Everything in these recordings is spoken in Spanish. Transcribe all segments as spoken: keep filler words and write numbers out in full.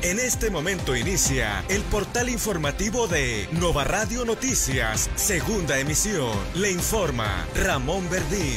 En este momento inicia el portal informativo de Nova Radio Noticias, segunda emisión. Le informa Ramón Verdín.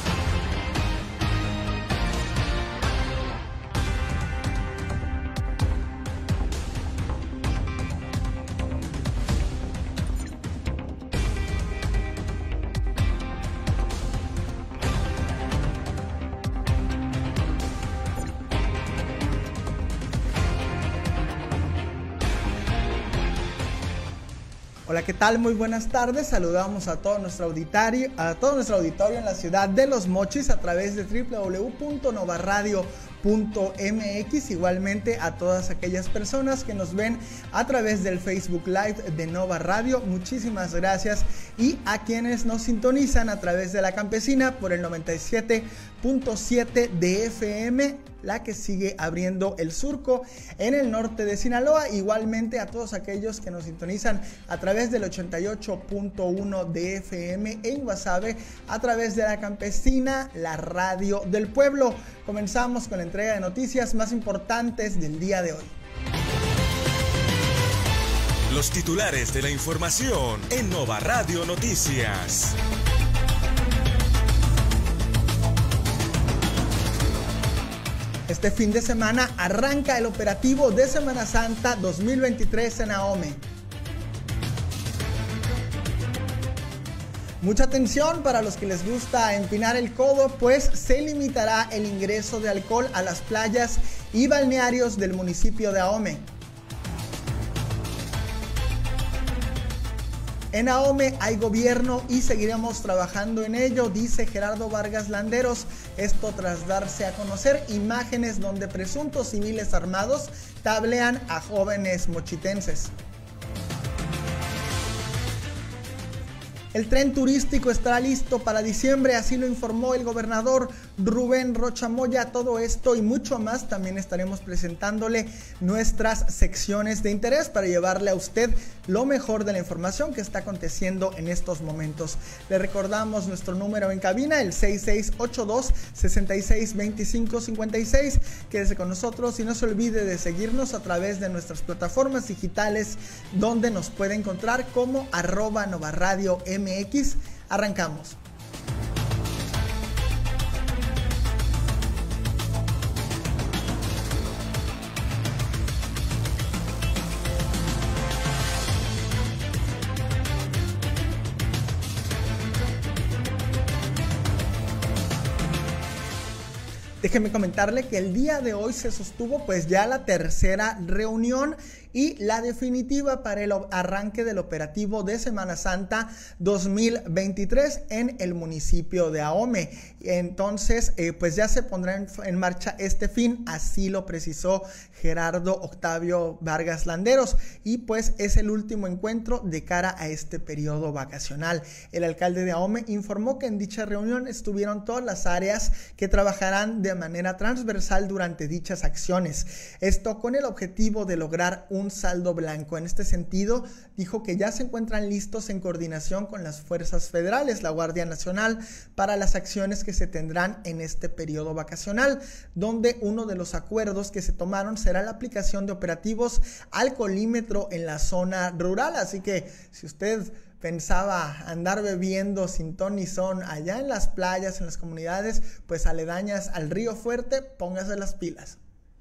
Hola, ¿qué tal? Muy buenas tardes. Saludamos a todo nuestro auditorio, a todo nuestro auditorio en la ciudad de Los Mochis a través de doble u doble u doble u punto nova radio punto m x. Igualmente a todas aquellas personas que nos ven a través del Facebook Live de Nova Radio. Muchísimas gracias. Y a quienes nos sintonizan a través de La Campesina por el noventa y siete punto siete de F M, la que sigue abriendo el surco en el norte de Sinaloa. Igualmente a todos aquellos que nos sintonizan a través del ochenta y ocho punto uno de F M en Guasave, a través de La Campesina, la radio del pueblo. Comenzamos con la entrega de noticias más importantes del día de hoy. Los titulares de la información en Nova Radio Noticias. Este fin de semana arranca el operativo de Semana Santa dos mil veintitrés en Ahome. Mucha atención para los que les gusta empinar el codo, pues se limitará el ingreso de alcohol a las playas y balnearios del municipio de Ahome. En Ahome hay gobierno y seguiremos trabajando en ello, dice Gerardo Vargas Landeros. Esto tras darse a conocer imágenes donde presuntos civiles armados tablean a jóvenes mochitenses. El tren turístico estará listo para diciembre, así lo informó el gobernador Rubén Rocha Moya. Todo esto y mucho más también estaremos presentándole nuestras secciones de interés para llevarle a usted lo mejor de la información que está aconteciendo en estos momentos. Le recordamos nuestro número en cabina, el seis seis ocho dos, seis seis dos cinco cinco seis. Quédese con nosotros y no se olvide de seguirnos a través de nuestras plataformas digitales, donde nos puede encontrar como arroba Nova Radio M X. Arrancamos. Déjeme comentarle que el día de hoy se sostuvo pues ya la tercera reunión y la definitiva para el arranque del operativo de Semana Santa dos mil veintitrés en el municipio de Ahome. Entonces, eh, pues ya se pondrá en, en marcha este fin, así lo precisó Gerardo Octavio Vargas Landeros, y pues es el último encuentro de cara a este periodo vacacional. El alcalde de Ahome informó que en dicha reunión estuvieron todas las áreas que trabajarán de manera transversal durante dichas acciones. Esto con el objetivo de lograr un un saldo blanco. En este sentido, dijo que ya se encuentran listos en coordinación con las fuerzas federales, la Guardia Nacional, para las acciones que se tendrán en este periodo vacacional, donde uno de los acuerdos que se tomaron será la aplicación de operativos alcoholímetro en la zona rural. Así que si usted pensaba andar bebiendo sin ton ni son allá en las playas, en las comunidades pues aledañas al Río Fuerte, póngase las pilas.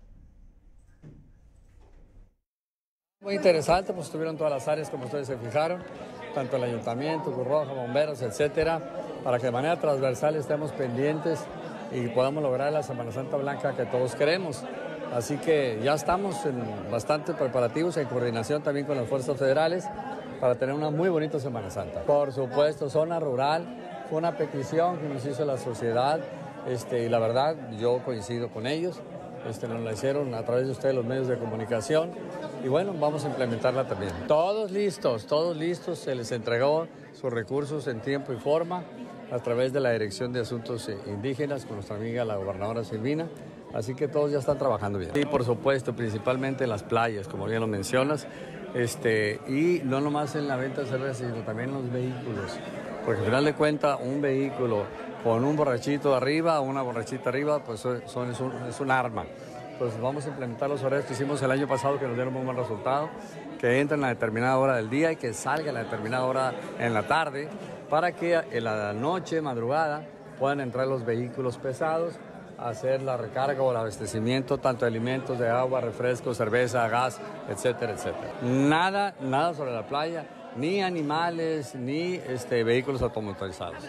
Muy interesante, pues estuvieron todas las áreas como ustedes se fijaron, tanto el ayuntamiento, Cruz Roja, bomberos, etcétera, para que de manera transversal estemos pendientes y podamos lograr la Semana Santa Blanca que todos queremos. Así que ya estamos en bastante preparativos, en coordinación también con las fuerzas federales, para tener una muy bonita Semana Santa. Por supuesto, zona rural, fue una petición que nos hizo la sociedad, este, y la verdad yo coincido con ellos. Este, nos la hicieron a través de ustedes los medios de comunicación y bueno, vamos a implementarla también. Todos listos, todos listos, se les entregó sus recursos en tiempo y forma a través de la Dirección de Asuntos Indígenas con nuestra amiga la gobernadora Silvina, así que todos ya están trabajando bien. Y por supuesto, principalmente en las playas, como bien lo mencionas, este, y no nomás en la venta de cerveza, sino también en los vehículos, porque al final de cuentas un vehículo con un borrachito arriba o una borrachita arriba, pues son, es, un, es un arma. pues vamos a implementar los horarios que hicimos el año pasado, que nos dieron un buen resultado, que entren a determinada hora del día y que salgan a determinada hora en la tarde, para que en la noche, madrugada, puedan entrar los vehículos pesados, hacer la recarga o el abastecimiento tanto de alimentos, de agua, refrescos, cerveza, gas, etcétera, etcétera. Nada, nada sobre la playa, ni animales, ni este, vehículos automotorizados.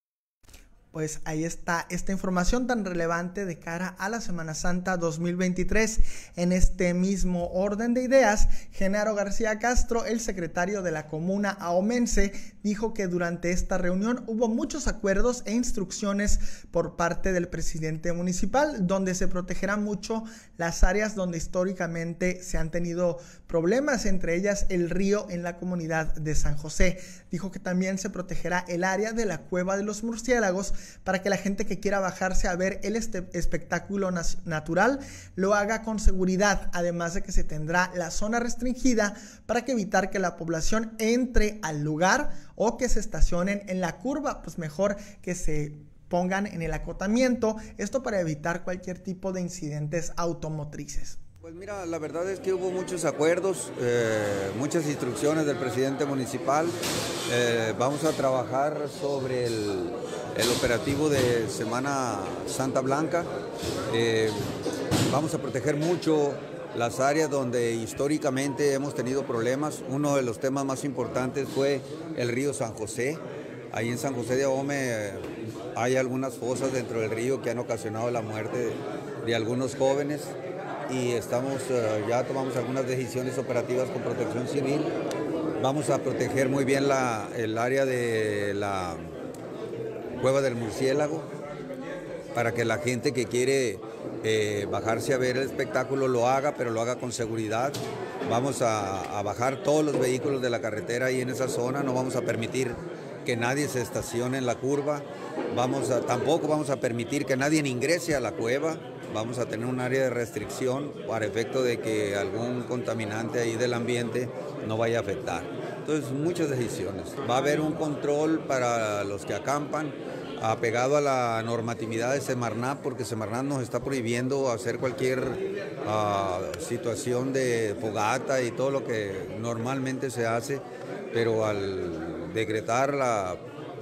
Pues ahí está esta información tan relevante de cara a la Semana Santa dos mil veintitrés. En este mismo orden de ideas, Genaro García Castro, el secretario de la comuna ahomense, dijo que durante esta reunión hubo muchos acuerdos e instrucciones por parte del presidente municipal, donde se protegerán mucho las áreas donde históricamente se han tenido problemas, entre ellas el río en la comunidad de San José. Dijo que también se protegerá el área de la Cueva de los Murciélagos para que la gente que quiera bajarse a ver el este espectáculo natural lo haga con seguridad, además de que se tendrá la zona restringida para que evitar que la población entre al lugar o que se estacionen en la curva, pues mejor que se pongan en el acotamiento, esto para evitar cualquier tipo de incidentes automotrices. Pues mira, la verdad es que hubo muchos acuerdos, eh, muchas instrucciones del presidente municipal. Eh, vamos a trabajar sobre el, el operativo de Semana Santa Blanca. Eh, vamos a proteger mucho las áreas donde históricamente hemos tenido problemas. Uno de los temas más importantes fue el río San José. Ahí en San José de Ahome eh, hay algunas fosas dentro del río que han ocasionado la muerte de, de algunos jóvenes. Y estamos, uh, ya tomamos algunas decisiones operativas con Protección Civil. Vamos a proteger muy bien la, el área de la Cueva del Murciélago para que la gente que quiere eh, bajarse a ver el espectáculo lo haga, pero lo haga con seguridad. Vamos a, a bajar todos los vehículos de la carretera ahí en esa zona, no vamos a permitir que nadie se estacione en la curva, vamos a, tampoco vamos a permitir que nadie ingrese a la cueva. Vamos a tener un área de restricción para efecto de que algún contaminante ahí del ambiente no vaya a afectar. Entonces, muchas decisiones. Va a haber un control para los que acampan, apegado a la normatividad de Semarnat, porque Semarnat nos está prohibiendo hacer cualquier uh, situación de fogata y todo lo que normalmente se hace, pero al decretar la,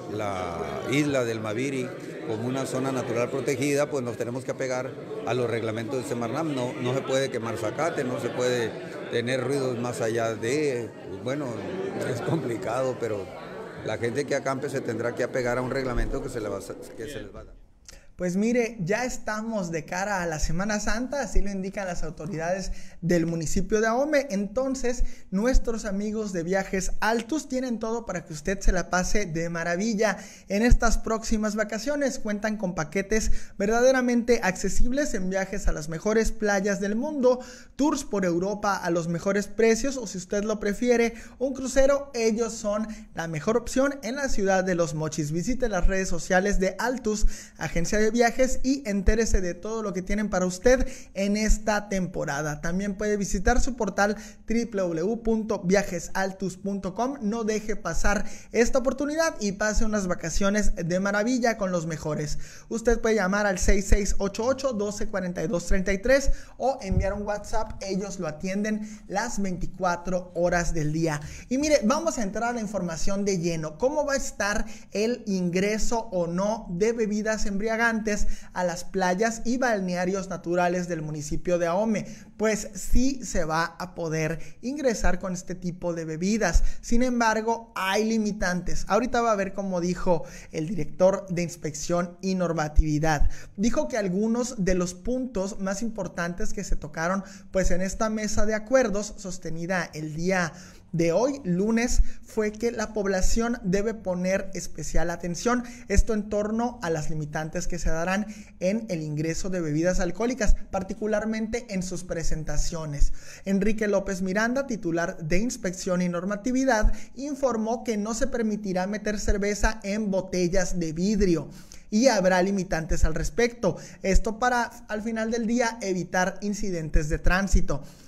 la isla del Maviri como una zona natural protegida, pues nos tenemos que apegar a los reglamentos de Semarnat. No, no se puede quemar zacate, no se puede tener ruidos más allá de, bueno, es complicado, pero la gente que acampe se tendrá que apegar a un reglamento que se, le va, que se les va a dar. Pues mire, ya estamos de cara a la Semana Santa, así lo indican las autoridades del municipio de Ahome. Entonces, nuestros amigos de Viajes Altus tienen todo para que usted se la pase de maravilla en estas próximas vacaciones. Cuentan con paquetes verdaderamente accesibles en viajes a las mejores playas del mundo, tours por Europa a los mejores precios, o si usted lo prefiere, un crucero. Ellos son la mejor opción en la ciudad de Los Mochis. Visite las redes sociales de Altus, agencia de viajes, y entérese de todo lo que tienen para usted en esta temporada. También puede visitar su portal doble u doble u doble u punto viajes altus punto com. No deje pasar esta oportunidad y pase unas vacaciones de maravilla con los mejores. Usted puede llamar al seis seis ocho ocho, uno dos cuatro dos tres tres o enviar un WhatsApp. Ellos lo atienden las veinticuatro horas del día. Y mire, vamos a entrar a la información de lleno. ¿Cómo va a estar el ingreso o no de bebidas embriagantes a las playas y balnearios naturales del municipio de Ahome? Pues sí se va a poder ingresar con este tipo de bebidas. Sin embargo, hay limitantes. Ahorita va a ver cómo dijo el director de Inspección y Normatividad. Dijo que algunos de los puntos más importantes que se tocaron pues en esta mesa de acuerdos sostenida el día de hoy, lunes, fue que la población debe poner especial atención, esto en torno a las limitantes que se darán en el ingreso de bebidas alcohólicas, particularmente en sus presentaciones. Enrique López Miranda, titular de Inspección y Normatividad, informó que no se permitirá meter cerveza en botellas de vidrio y habrá limitantes al respecto. Esto para, al final del día, evitar incidentes de tránsito.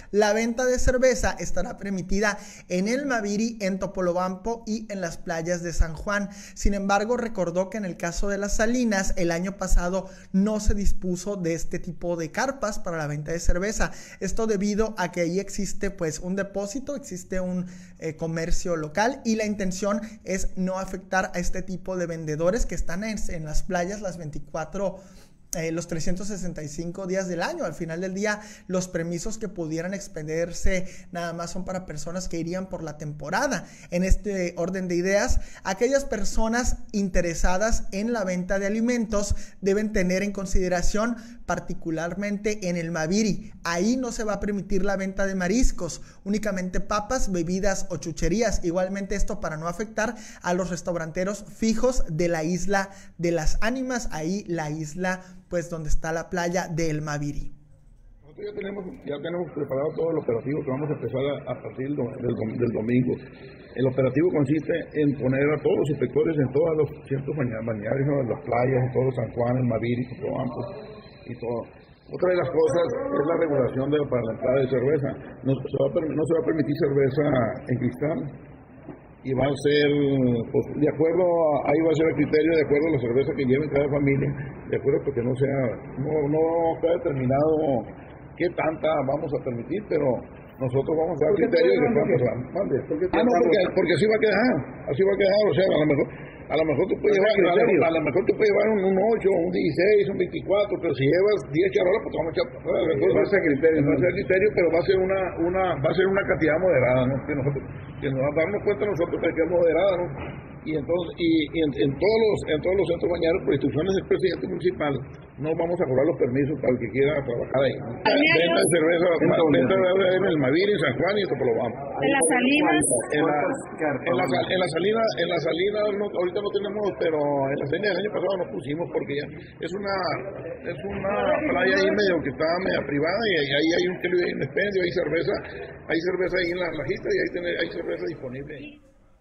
La venta de cerveza estará permitida en el Maviri, en Topolobampo y en las playas de San Juan. Sin embargo, recordó que en el caso de las Salinas, el año pasado no se dispuso de este tipo de carpas para la venta de cerveza. Esto debido a que ahí existe pues un depósito, existe un eh, comercio local y la intención es no afectar a este tipo de vendedores que están en, en las playas las veinticuatro Eh, los trescientos sesenta y cinco días del año. Al final del día, los permisos que pudieran expenderse nada más son para personas que irían por la temporada. En este orden de ideas, aquellas personas interesadas en la venta de alimentos deben tener en consideración particularmente en el Maviri. Ahí no se va a permitir la venta de mariscos, únicamente papas, bebidas o chucherías. Igualmente esto para no afectar a los restauranteros fijos de la Isla de las Ánimas, ahí la isla pues donde está la playa del Maviri. Nosotros ya tenemos, ya tenemos preparado todo el operativo que vamos a empezar a, a partir del, del, del domingo. El operativo consiste en poner a todos los inspectores en todos los centros balnearios, ¿no? Las playas, en todo San Juan, el Maviri, Topolobampo y todo. Otra de las cosas es la regulación de, para la entrada de cerveza. No se va a, no se va a permitir cerveza en cristal. Y va a ser, pues, de acuerdo, a, ahí va a ser el criterio de acuerdo a la cerveza que lleven cada familia, de acuerdo porque no sea, no, no está determinado qué tanta vamos a permitir, pero nosotros vamos a dar criterio de que cuántos van. Ah, no, porque, porque así va a quedar, así va a quedar, o sea, a lo mejor, a lo mejor tú puedes llevar, a lo, a lo mejor tú puedes llevar un, un ocho, un dieciséis, un veinticuatro, pero si llevas diez charolas, pues vamos a echar, va a ser criterio, va a ser criterio, pero va a ser una, una, va a ser una cantidad moderada, ¿no? Que nosotros, que nos vamos a darnos cuenta nosotros que es moderada, ¿no? Y entonces, y, y en, en todos los, en todos los centros bañeros, por instrucciones del presidente municipal, no vamos a cobrar los permisos para el que quiera trabajar ahí. Venta de cerveza, venta en el Maviri, en San Juan y en Topolobampo. En las Salinas. En la, en la, en la salina, en la salina, no, ahorita no tenemos, pero en la salina del año pasado nos pusimos porque ya es una, es una playa ahí medio que está media privada y ahí hay un, hay un expendio, hay cerveza, hay cerveza ahí en la lajita y ahí tiene, hay cerveza disponible ahí.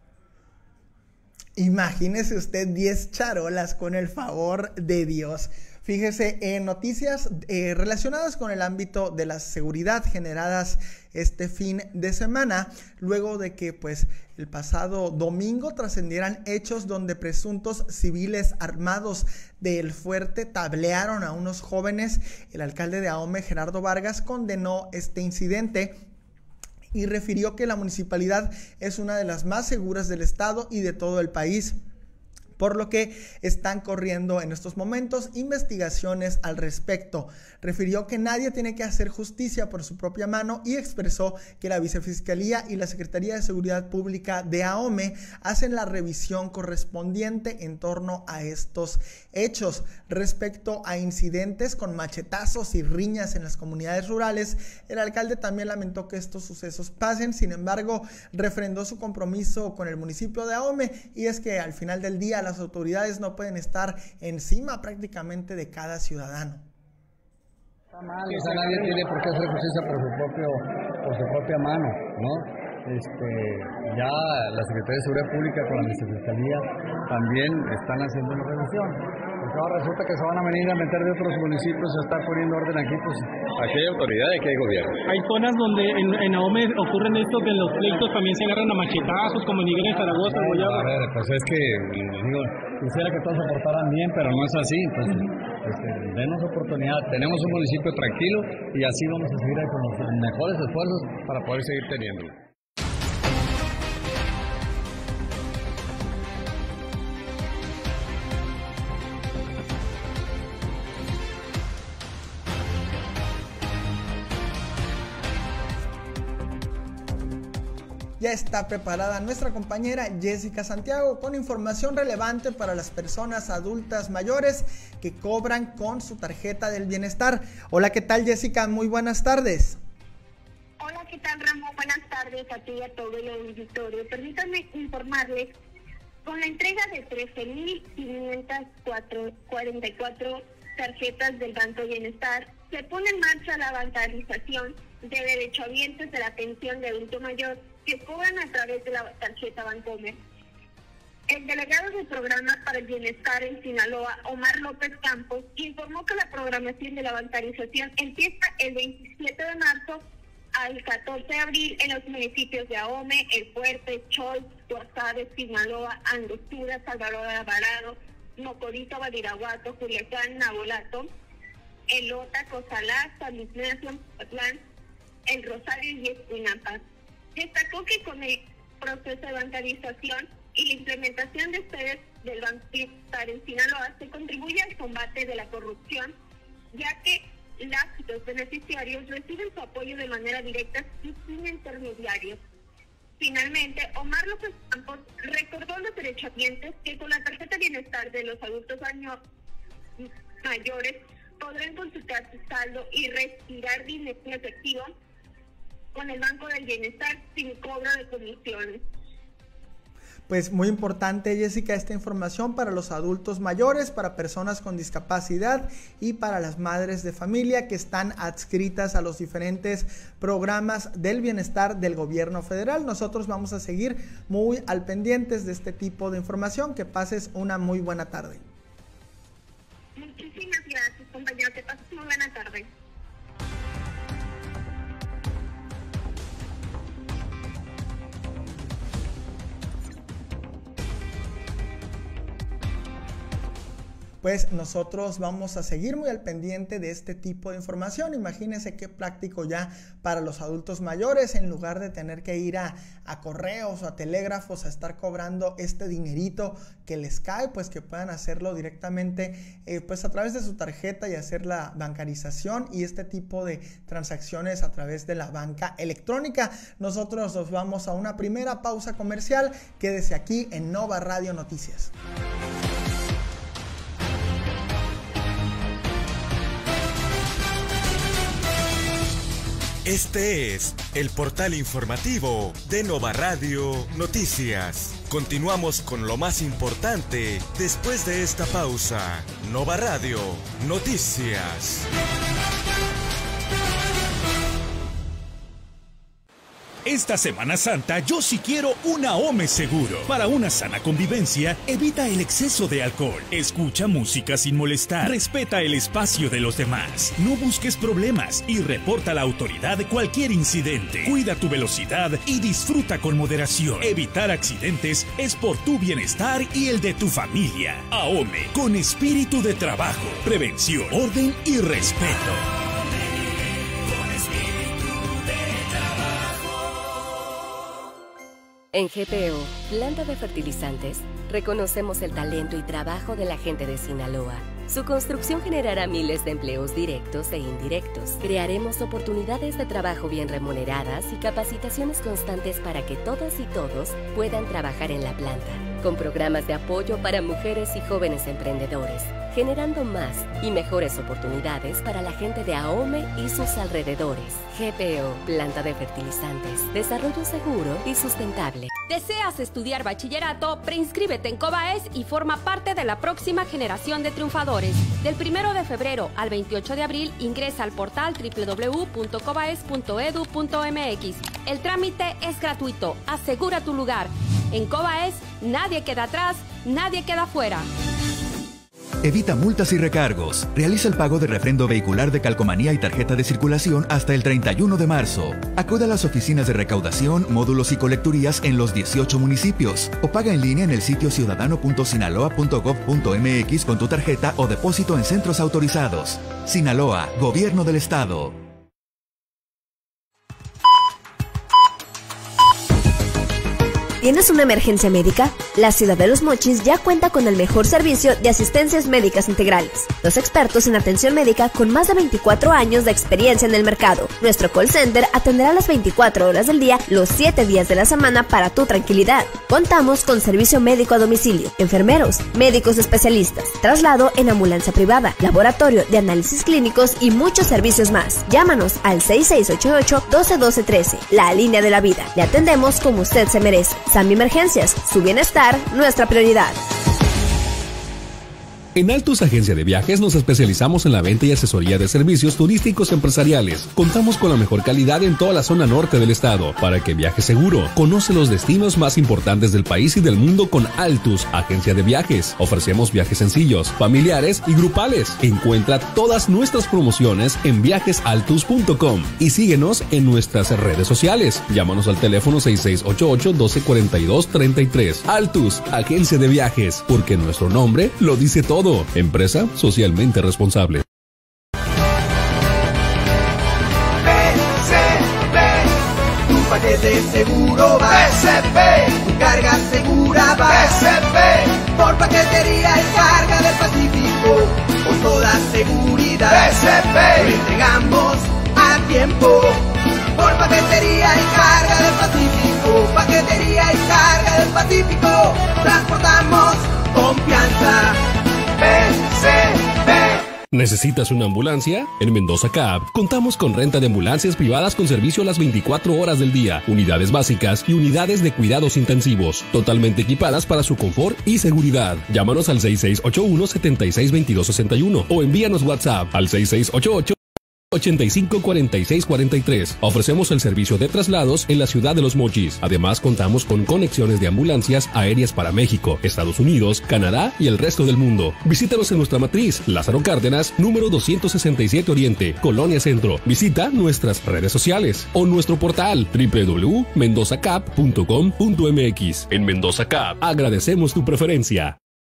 Imagínese usted diez charolas, con el favor de Dios. Fíjese, en noticias eh, relacionadas con el ámbito de la seguridad generadas este fin de semana, luego de que pues el pasado domingo trascendieran hechos donde presuntos civiles armados del fuerte tablearon a unos jóvenes, el alcalde de Ahome, Gerardo Vargas, condenó este incidente y refirió que la municipalidad es una de las más seguras del estado y de todo el país, por lo que están corriendo en estos momentos investigaciones al respecto. Refirió que nadie tiene que hacer justicia por su propia mano y expresó que la Vicefiscalía y la Secretaría de Seguridad Pública de Ahome hacen la revisión correspondiente en torno a estos hechos. Respecto a incidentes con machetazos y riñas en las comunidades rurales, el alcalde también lamentó que estos sucesos pasen. Sin embargo, refrendó su compromiso con el municipio de Ahome, y es que al final del día las autoridades no pueden estar encima prácticamente de cada ciudadano. Está mal, o sea, nadie tiene por qué hacer justicia por su propio, por su propia mano, ¿no? Este, ya la Secretaría de Seguridad Pública con la Vicefiscalía también están haciendo una revisión. Porque ahora resulta que se van a venir a meter de otros municipios, se está poniendo orden aquí, pues aquí hay autoridad y aquí hay gobierno. Hay zonas donde en, en Ahome ocurren esto, que en los pleitos también se agarran a machetazos, como en Higuera, Zaragoza, en Guayaba. A ver, pues es que, digo, quisiera que todos se portaran bien, pero no es así. Entonces, este, denos oportunidad. Tenemos un municipio tranquilo y así vamos a seguir con los mejores esfuerzos para poder seguir teniéndolo. Ya está preparada nuestra compañera Jessica Santiago con información relevante para las personas adultas mayores que cobran con su tarjeta del bienestar. Hola, ¿qué tal, Jessica? Muy buenas tardes. Hola, ¿qué tal, Ramón? Buenas tardes a ti y a todo el auditorio. Permítanme informarles, con la entrega de trece mil quinientas cuarenta y cuatro tarjetas del Banco Bienestar, se pone en marcha la bancarización de derechohabientes de la pensión de adulto mayor que cobran a través de la tarjeta Bancomer. El delegado del programa para el bienestar en Sinaloa, Omar López Campos, informó que la programación de la bancarización empieza el veintisiete de marzo al catorce de abril en los municipios de Ahome, El Fuerte, Cholz, Guasave, Sinaloa, Angostura, Salvador Alvarado, Mocorito, Badiraguato, Culiacán, Nabolato, Elota, Cozalá, San Ignacio, Atlán, El Rosario y Escuinapa. Destacó que con el proceso de bancarización y la implementación de sedes del Banco Bienestar en Sinaloa se contribuye al combate de la corrupción, ya que las y los beneficiarios reciben su apoyo de manera directa y sin intermediarios. Finalmente, Omar López Campos recordó a los derechohabientes que con la tarjeta Bienestar de los adultos años mayores podrán consultar su saldo y retirar dinero efectivo con el Banco del Bienestar sin cobro de comisiones. Pues muy importante, Jessica, esta información para los adultos mayores, para personas con discapacidad y para las madres de familia que están adscritas a los diferentes programas del bienestar del gobierno federal. Nosotros vamos a seguir muy al pendientes de este tipo de información. Que pases una muy buena tarde. Muchísimas gracias, compañero. Que pases muy buena tarde. Pues nosotros vamos a seguir muy al pendiente de este tipo de información. Imagínense qué práctico ya para los adultos mayores, en lugar de tener que ir a, a correos o a telégrafos a estar cobrando este dinerito que les cae, pues que puedan hacerlo directamente eh, pues a través de su tarjeta y hacer la bancarización y este tipo de transacciones a través de la banca electrónica. Nosotros nos vamos a una primera pausa comercial. Quédese aquí en Nova Radio Noticias. Este es el portal informativo de Nova Radio Noticias. Continuamos con lo más importante después de esta pausa. Nova Radio Noticias. Esta Semana Santa yo sí quiero un AHOME seguro. Para una sana convivencia, evita el exceso de alcohol. Escucha música sin molestar. Respeta el espacio de los demás. No busques problemas y reporta a la autoridad cualquier incidente. Cuida tu velocidad y disfruta con moderación. Evitar accidentes es por tu bienestar y el de tu familia. AHOME, con espíritu de trabajo, prevención, orden y respeto. En G P O, Planta de Fertilizantes, reconocemos el talento y trabajo de la gente de Sinaloa. Su construcción generará miles de empleos directos e indirectos. Crearemos oportunidades de trabajo bien remuneradas y capacitaciones constantes para que todas y todos puedan trabajar en la planta, con programas de apoyo para mujeres y jóvenes emprendedores, generando más y mejores oportunidades para la gente de AHOME y sus alrededores. G P O, Planta de Fertilizantes, desarrollo seguro y sustentable. ¿Deseas estudiar bachillerato? Preinscríbete en COBAES y forma parte de la próxima generación de triunfadores. Del primero de febrero al veintiocho de abril ingresa al portal doble u doble u doble u punto cobaes punto edu punto m x. El trámite es gratuito. Asegura tu lugar. En COBAES, nadie queda atrás, nadie queda fuera. Evita multas y recargos. Realiza el pago de refrendo vehicular de calcomanía y tarjeta de circulación hasta el treinta y uno de marzo. Acude a las oficinas de recaudación, módulos y colecturías en los dieciocho municipios o paga en línea en el sitio ciudadano punto sinaloa punto gob punto m x con tu tarjeta o depósito en centros autorizados. Sinaloa, Gobierno del Estado. ¿Tienes una emergencia médica? La Ciudad de Los Mochis ya cuenta con el mejor servicio de asistencias médicas integrales. Los expertos en atención médica con más de veinticuatro años de experiencia en el mercado. Nuestro call center atenderá las veinticuatro horas del día, los siete días de la semana para tu tranquilidad. Contamos con servicio médico a domicilio, enfermeros, médicos especialistas, traslado en ambulancia privada, laboratorio de análisis clínicos y muchos servicios más. Llámanos al seis seis ocho ocho, uno dos uno tres, la línea de la vida. Le atendemos como usted se merece. Sami Emergencias, su bienestar, nuestra prioridad. En Altus Agencia de Viajes nos especializamos en la venta y asesoría de servicios turísticos empresariales. Contamos con la mejor calidad en toda la zona norte del estado para que viajes seguro. Conoce los destinos más importantes del país y del mundo con Altus Agencia de Viajes. Ofrecemos viajes sencillos, familiares y grupales. Encuentra todas nuestras promociones en viajes altus punto com y síguenos en nuestras redes sociales. Llámanos al teléfono seis seis ocho ocho, uno dos cuatro dos, tres tres. Altus Agencia de Viajes, porque nuestro nombre lo dice todo. Empresa socialmente responsable. B C P, tu paquete seguro va. B C P, tu carga segura va. B C P, por paquetería y carga del Pacífico, con toda seguridad. B C P, lo entregamos a tiempo. Por paquetería y carga del Pacífico, paquetería y carga del Pacífico, transportamos confianza. B C P. ¿Necesitas una ambulancia? En Mendoza Cab contamos con renta de ambulancias privadas con servicio a las veinticuatro horas del día, unidades básicas y unidades de cuidados intensivos, totalmente equipadas para su confort y seguridad. Llámanos al seis seis ocho uno, siete seis, dos dos seis uno o envíanos WhatsApp al seis seis ocho ocho, ochenta y cinco, cuarenta y seis, cuarenta y tres. Ofrecemos el servicio de traslados en la ciudad de Los Mochis. Además, contamos con conexiones de ambulancias aéreas para México, Estados Unidos, Canadá y el resto del mundo. Visítanos en nuestra matriz, Lázaro Cárdenas, número doscientos sesenta y siete Oriente, Colonia Centro. Visita nuestras redes sociales o nuestro portal doble u doble u doble u punto mendoza cap punto com punto m x. En Mendoza Cap, agradecemos tu preferencia.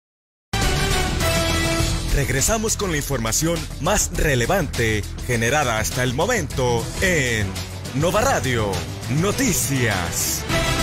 Regresamos con la información más relevante generada hasta el momento en Nova Radio Noticias.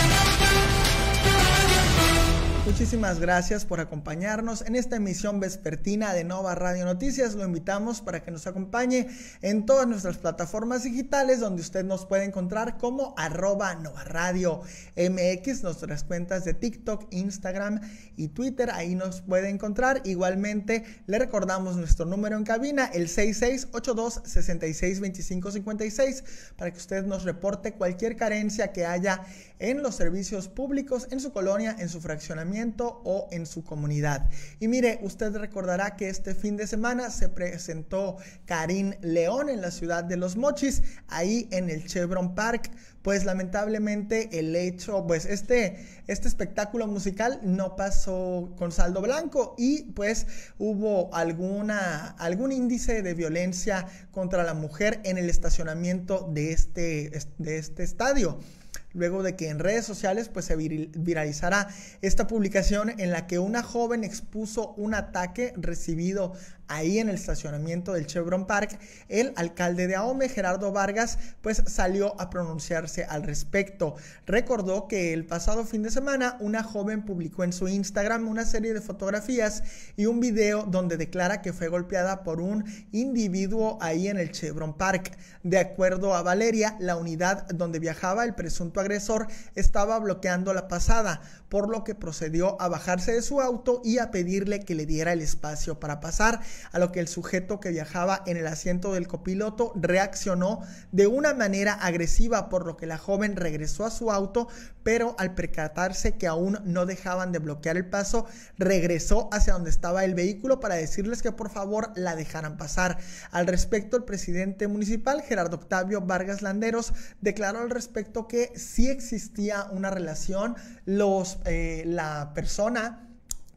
Muchísimas gracias por acompañarnos en esta emisión vespertina de Nova Radio Noticias. Lo invitamos para que nos acompañe en todas nuestras plataformas digitales, donde usted nos puede encontrar como arroba Nova Radio M X, nuestras cuentas de TikTok, Instagram y Twitter. Ahí nos puede encontrar. Igualmente, le recordamos nuestro número en cabina, el seis seis ocho dos, seis seis dos cinco cinco seis, para que usted nos reporte cualquier carencia que haya en los servicios públicos, en su colonia, en su fraccionamiento o en su comunidad. Y mire, usted recordará que este fin de semana se presentó Karim León en la ciudad de Los Mochis, ahí en el Chevron Park. Pues lamentablemente el hecho, pues este, este espectáculo musical no pasó con saldo blanco y pues hubo alguna, algún índice de violencia contra la mujer en el estacionamiento de este, de este estadio. Luego de que en redes sociales pues se viralizara esta publicación en la que una joven expuso un ataque recibido ahí en el estacionamiento del Chevron Park, el alcalde de Ahome, Gerardo Vargas, pues salió a pronunciarse al respecto. Recordó que el pasado fin de semana una joven publicó en su Instagram una serie de fotografías y un video donde declara que fue golpeada por un individuo ahí en el Chevron Park. De acuerdo a Valeria, la unidad donde viajaba el presunto agresor estaba bloqueando la pasada, por lo que procedió a bajarse de su auto y a pedirle que le diera el espacio para pasar, a lo que el sujeto que viajaba en el asiento del copiloto reaccionó de una manera agresiva, por lo que la joven regresó a su auto, pero al percatarse que aún no dejaban de bloquear el paso, regresó hacia donde estaba el vehículo para decirles que por favor la dejaran pasar. Al respecto, el presidente municipal, Gerardo Octavio Vargas Landeros, declaró al respecto que sí existía una relación, los, eh, la persona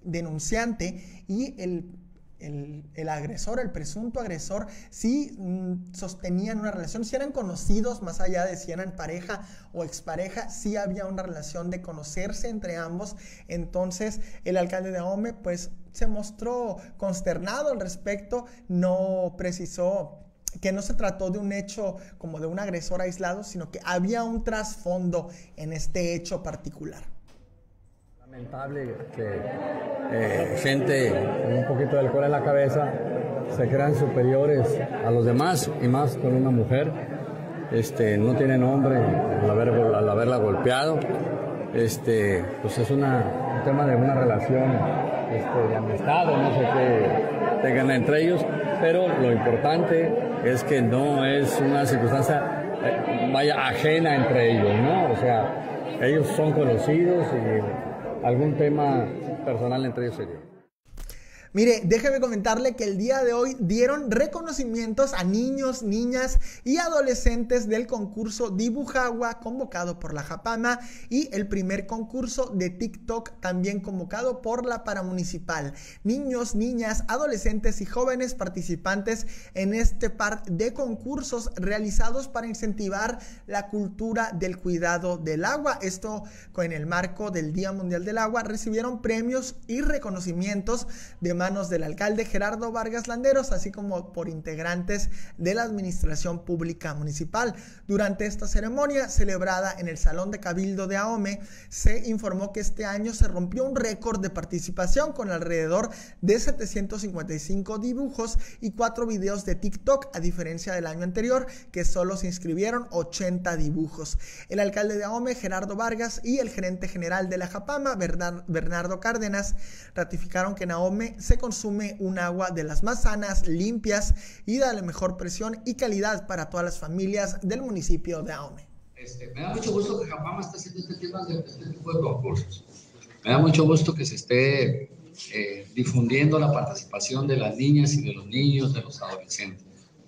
denunciante y el El, el agresor, el presunto agresor, sí mm, sostenían una relación, si eran conocidos, más allá de si eran pareja o expareja, sí había una relación de conocerse entre ambos. Entonces el alcalde de Ahome pues se mostró consternado al respecto, no precisó que no se trató de un hecho como de un agresor aislado, sino que había un trasfondo en este hecho particular. Lamentable que eh, gente con un poquito de alcohol en la cabeza se crean superiores a los demás, y más con una mujer. Este, no tiene nombre al, haber, al haberla golpeado. Este, pues es una, un tema de una relación este, de amistad o no sé qué tengan entre ellos, pero lo importante es que no es una circunstancia eh, vaya ajena entre ellos, ¿no? O sea, ellos son conocidos y algún tema personal entre ellos sería. Mire, déjeme comentarle que el día de hoy dieron reconocimientos a niños, niñas y adolescentes del concurso Dibujagua convocado por la Japama y el primer concurso de TikTok también convocado por la Paramunicipal. Niños, niñas, adolescentes y jóvenes participantes en este par de concursos realizados para incentivar la cultura del cuidado del agua. Esto en el marco del Día Mundial del Agua recibieron premios y reconocimientos de manos del alcalde Gerardo Vargas Landeros, así como por integrantes de la administración pública municipal. Durante esta ceremonia celebrada en el Salón de Cabildo de Ahome, se informó que este año se rompió un récord de participación con alrededor de setecientos cincuenta y cinco dibujos y cuatro videos de TikTok, a diferencia del año anterior, que solo se inscribieron ochenta dibujos. El alcalde de Ahome, Gerardo Vargas, y el gerente general de la Japama, Bernardo Cárdenas, ratificaron que en Ahome se consume un agua de las más sanas, limpias y de la mejor presión y calidad para todas las familias del municipio de Ahome. Este, me da mucho gusto que Japama esté haciendo este, tema de, este tipo de concursos. Me da mucho gusto que se esté eh, difundiendo la participación de las niñas y de los niños, de los adolescentes.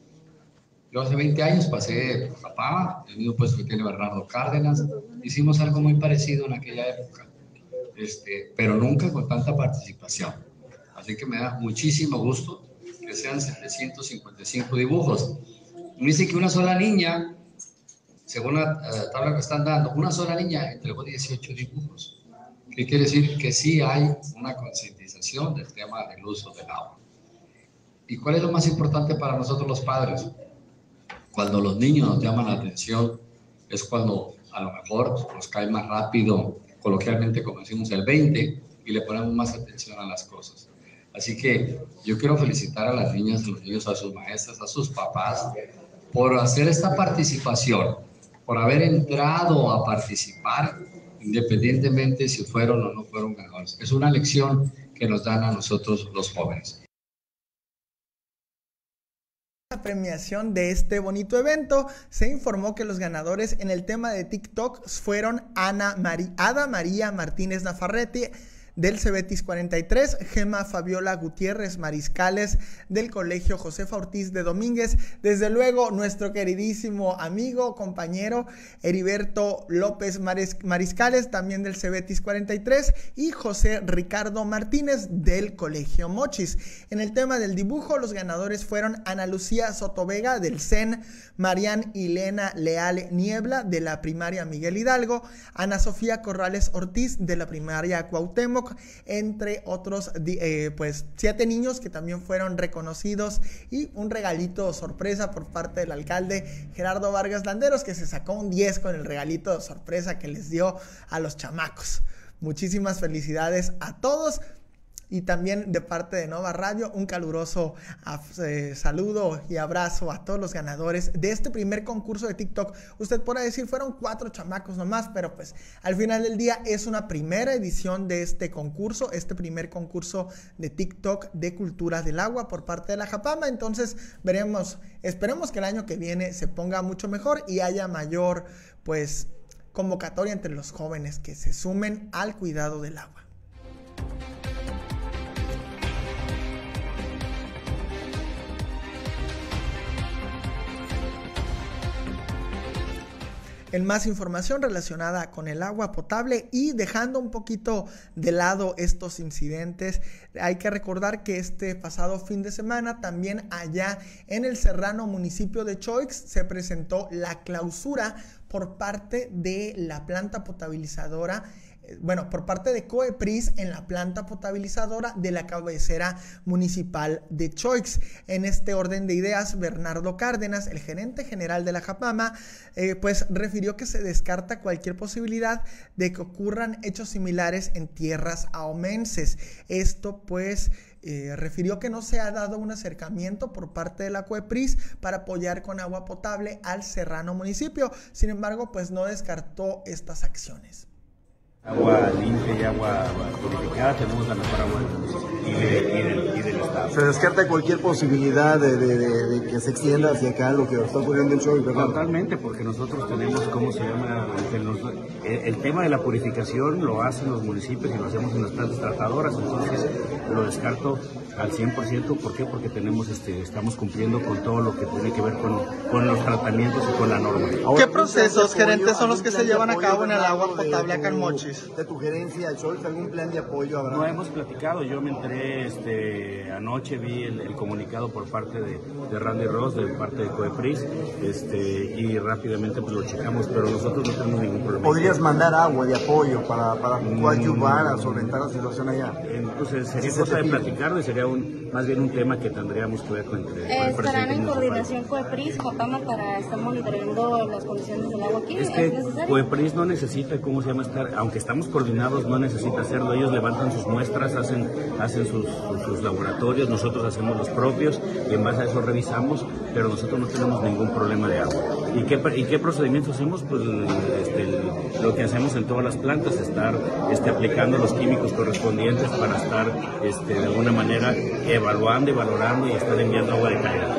Yo hace veinte años pasé por Japama, el mismo puesto que tiene Bernardo Cárdenas. Hicimos algo muy parecido en aquella época, este, pero nunca con tanta participación. Así que me da muchísimo gusto que sean setecientos cincuenta y cinco dibujos. Me dice que una sola niña, según la uh, tabla que están dando, una sola niña entregó dieciocho dibujos. ¿Qué quiere decir? Que sí hay una concientización del tema del uso del agua. ¿Y cuál es lo más importante para nosotros los padres? Cuando los niños nos llaman la atención, es cuando a lo mejor nos cae más rápido, coloquialmente como decimos, el veinte, y le ponemos más atención a las cosas. Así que yo quiero felicitar a las niñas, a los niños, a sus maestras, a sus papás, por hacer esta participación, por haber entrado a participar, independientemente si fueron o no fueron ganadores. Es una lección que nos dan a nosotros los jóvenes. La premiación de este bonito evento, se informó que los ganadores en el tema de TikTok fueron Ana María, Ada María Martínez Nafarrete del Cebetis cuarenta y tres, Gema Fabiola Gutiérrez Mariscales del Colegio Josefa Ortiz de Domínguez, desde luego nuestro queridísimo amigo, compañero Heriberto López Mariscales, también del Cebetis cuarenta y tres, y José Ricardo Martínez del Colegio Mochis. En el tema del dibujo, los ganadores fueron Ana Lucía Sotovega del C E N, Marian Hilena Leal Niebla de la primaria Miguel Hidalgo, Ana Sofía Corrales Ortiz de la primaria Cuauhtémoc, entre otros eh, pues siete niños que también fueron reconocidos, y un regalito sorpresa por parte del alcalde Gerardo Vargas Landeros, que se sacó un diez con el regalito de sorpresa que les dio a los chamacos. Muchísimas felicidades a todos. Y también de parte de Nova Radio, un caluroso eh, saludo y abrazo a todos los ganadores de este primer concurso de TikTok. Usted podrá decir, fueron cuatro chamacos nomás, pero pues al final del día es una primera edición de este concurso, este primer concurso de TikTok de Cultura del Agua por parte de la Japama. Entonces veremos, esperemos que el año que viene se ponga mucho mejor y haya mayor pues convocatoria entre los jóvenes que se sumen al cuidado del agua. En más información relacionada con el agua potable y dejando un poquito de lado estos incidentes, hay que recordar que este pasado fin de semana también allá en el serrano municipio de Choix se presentó la clausura por parte de la planta potabilizadora, bueno, por parte de COEPRIS en la planta potabilizadora de la cabecera municipal de Choix. En este orden de ideas, Bernardo Cárdenas, el gerente general de la Japama, eh, pues refirió que se descarta cualquier posibilidad de que ocurran hechos similares en tierras aomenses. Esto pues Eh, refirió que no se ha dado un acercamiento por parte de la COEPRIS para apoyar con agua potable al serrano municipio. Sin embargo, pues no descartó estas acciones. Agua limpia y agua purificada, tenemos la mejor agua y, de, y, del, y del estado. Se descarta cualquier posibilidad de, de, de, de que se extienda hacia acá lo que está ocurriendo en Choix, ¿verdad? Totalmente, porque nosotros tenemos, ¿cómo se llama? El, el, el tema de la purificación lo hacen los municipios y lo hacemos en las plantas tratadoras, entonces lo descarto al cien por ciento. ¿Por qué? Porque tenemos, este, estamos cumpliendo con todo lo que tiene que ver con, con los tratamientos y con la norma. ¿Qué procesos, gerentes, son los que se llevan a cabo en el agua potable acá en Mochis? ¿De tu gerencia, Scholz, algún plan de apoyo habrá? No hemos platicado, yo me enteré este, anoche, vi el, el comunicado por parte de, de Randy Ross, de parte de COEPRIS, este, y rápidamente pues lo checamos, pero nosotros no tenemos ningún problema. ¿Podrías mandar agua de apoyo para, para ayudar a solventar la situación allá? Entonces sería cosa de platicarlo y sería un, más bien un tema que tendríamos que ver con entre eh, el ¿Estarán en coordinación COEPRIS, COPAMA, para estar monitoreando las condiciones del agua aquí? Es que COEPRIS no necesita, ¿cómo se llama? estar Aunque estamos coordinados, no necesita hacerlo. Ellos levantan sus muestras, hacen, hacen sus, sus, sus laboratorios, nosotros hacemos los propios y en base a eso revisamos, pero nosotros no tenemos ningún problema de agua. ¿Y qué, y qué procedimientos hacemos? Pues este, el, lo que hacemos en todas las plantas, estar este, aplicando los químicos correspondientes para estar este, de alguna manera evaluando y valorando y estar enviando agua de calidad.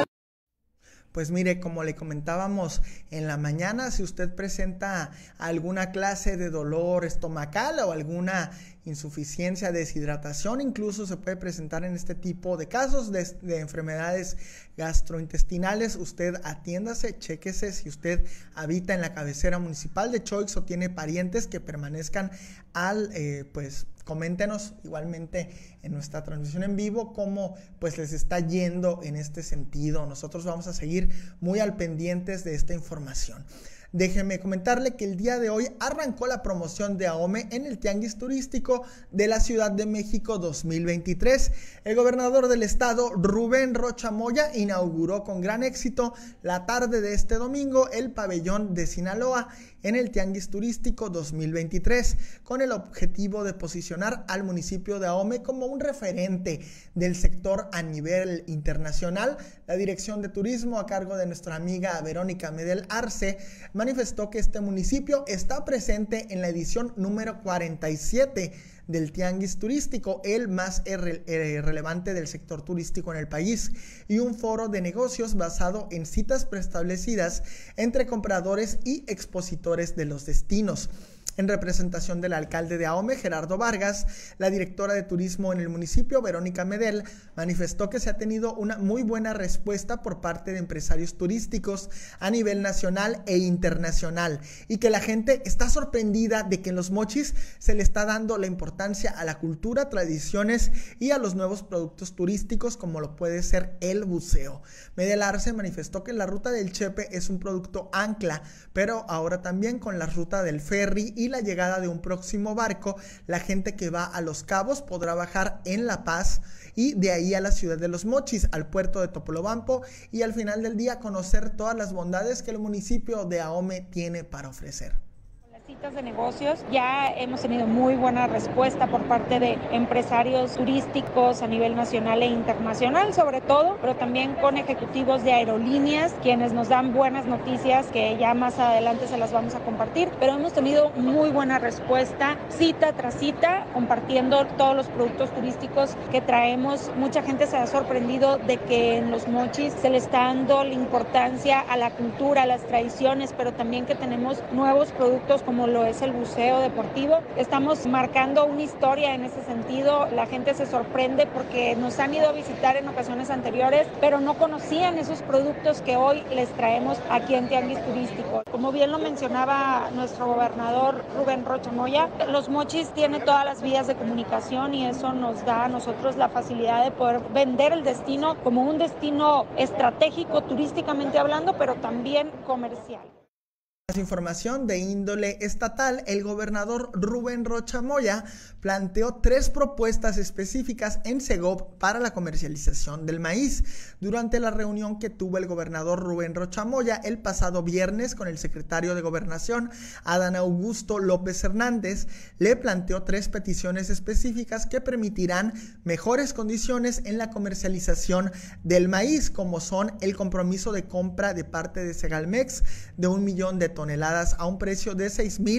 Pues mire, como le comentábamos en la mañana, si usted presenta alguna clase de dolor estomacal o alguna insuficiencia, deshidratación, incluso se puede presentar en este tipo de casos de, de enfermedades gastrointestinales, usted atiéndase, chéquese si usted habita en la cabecera municipal de Choix o tiene parientes que permanezcan al, eh, pues, coméntenos igualmente en nuestra transmisión en vivo cómo pues les está yendo en este sentido. Nosotros vamos a seguir muy al pendientes de esta información. Déjeme comentarle que el día de hoy arrancó la promoción de AOME en el Tianguis Turístico de la Ciudad de México dos mil veintitrés. El gobernador del estado, Rubén Rocha Moya, inauguró con gran éxito la tarde de este domingo el pabellón de Sinaloa en el Tianguis Turístico dos mil veintitrés, con el objetivo de posicionar al municipio de AOME como un referente del sector a nivel internacional. La Dirección de Turismo, a cargo de nuestra amiga Verónica Medel Arce, manifestó que este municipio está presente en la edición número cuarenta y siete del Tianguis Turístico, el más irre- eh, relevante del sector turístico en el país, y un foro de negocios basado en citas preestablecidas entre compradores y expositores de los destinos. En representación del alcalde de AOME, Gerardo Vargas, la directora de turismo en el municipio, Verónica Medel, manifestó que se ha tenido una muy buena respuesta por parte de empresarios turísticos a nivel nacional e internacional y que la gente está sorprendida de que en Los Mochis se le está dando la importancia a la cultura, tradiciones y a los nuevos productos turísticos como lo puede ser el buceo. Medel Arce manifestó que la ruta del Chepe es un producto ancla, pero ahora también con la ruta del ferry y la llegada de un próximo barco, la gente que va a Los Cabos podrá bajar en La Paz y de ahí a la ciudad de Los Mochis, al puerto de Topolobampo, y al final del día conocer todas las bondades que el municipio de AOME tiene para ofrecer. Citas de negocios, ya hemos tenido muy buena respuesta por parte de empresarios turísticos a nivel nacional e internacional sobre todo, pero también con ejecutivos de aerolíneas, quienes nos dan buenas noticias que ya más adelante se las vamos a compartir, pero hemos tenido muy buena respuesta, cita tras cita, compartiendo todos los productos turísticos que traemos. Mucha gente se ha sorprendido de que en Los Mochis se le está dando la importancia a la cultura, a las tradiciones, pero también que tenemos nuevos productos como lo es el buceo deportivo. Estamos marcando una historia en ese sentido. La gente se sorprende porque nos han ido a visitar en ocasiones anteriores, pero no conocían esos productos que hoy les traemos aquí en Tianguis Turístico. Como bien lo mencionaba nuestro gobernador Rubén Rocha Moya, Los Mochis tiene todas las vías de comunicación y eso nos da a nosotros la facilidad de poder vender el destino como un destino estratégico turísticamente hablando, pero también comercial. Más información de índole estatal, el gobernador Rubén Rocha Moya planteó tres propuestas específicas en Segov para la comercialización del maíz. Durante la reunión que tuvo el gobernador Rubén Rocha Moya el pasado viernes con el secretario de Gobernación, Adán Augusto López Hernández, le planteó tres peticiones específicas que permitirán mejores condiciones en la comercialización del maíz, como son el compromiso de compra de parte de Segalmex de un millón de toneladas a un precio de seis mil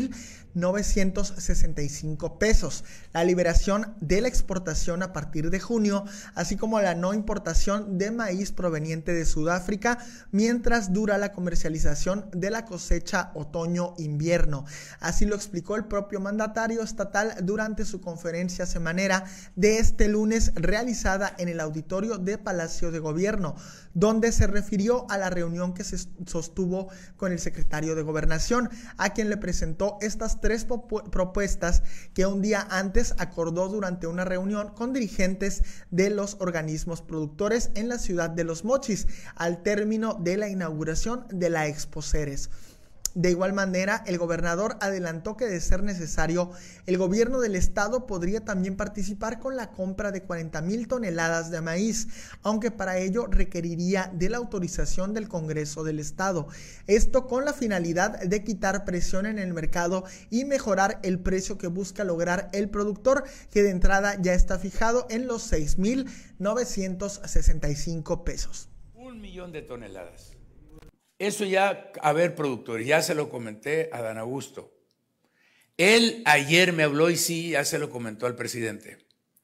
novecientos sesenta y cinco pesos. La liberación de la exportación a partir de junio, así como la no importación de maíz proveniente de Sudáfrica mientras dura la comercialización de la cosecha otoño-invierno. Así lo explicó el propio mandatario estatal durante su conferencia semanera de este lunes realizada en el auditorio de Palacio de Gobierno, donde se refirió a la reunión que se sostuvo con el secretario de Gobernación, a quien le presentó estas tres propuestas que un día antes acordó durante una reunión con dirigentes de los organismos productores en la ciudad de Los Mochis, al término de la inauguración de la Expo Ceres. De igual manera, el gobernador adelantó que de ser necesario, el gobierno del estado podría también participar con la compra de cuarenta mil toneladas de maíz, aunque para ello requeriría de la autorización del Congreso del estado. Esto con la finalidad de quitar presión en el mercado y mejorar el precio que busca lograr el productor, que de entrada ya está fijado en los seis mil novecientos sesenta y cinco pesos. Un millón de toneladas. Eso ya, a ver, productores, ya se lo comenté a Dan Augusto. Él ayer me habló y sí, ya se lo comentó al presidente.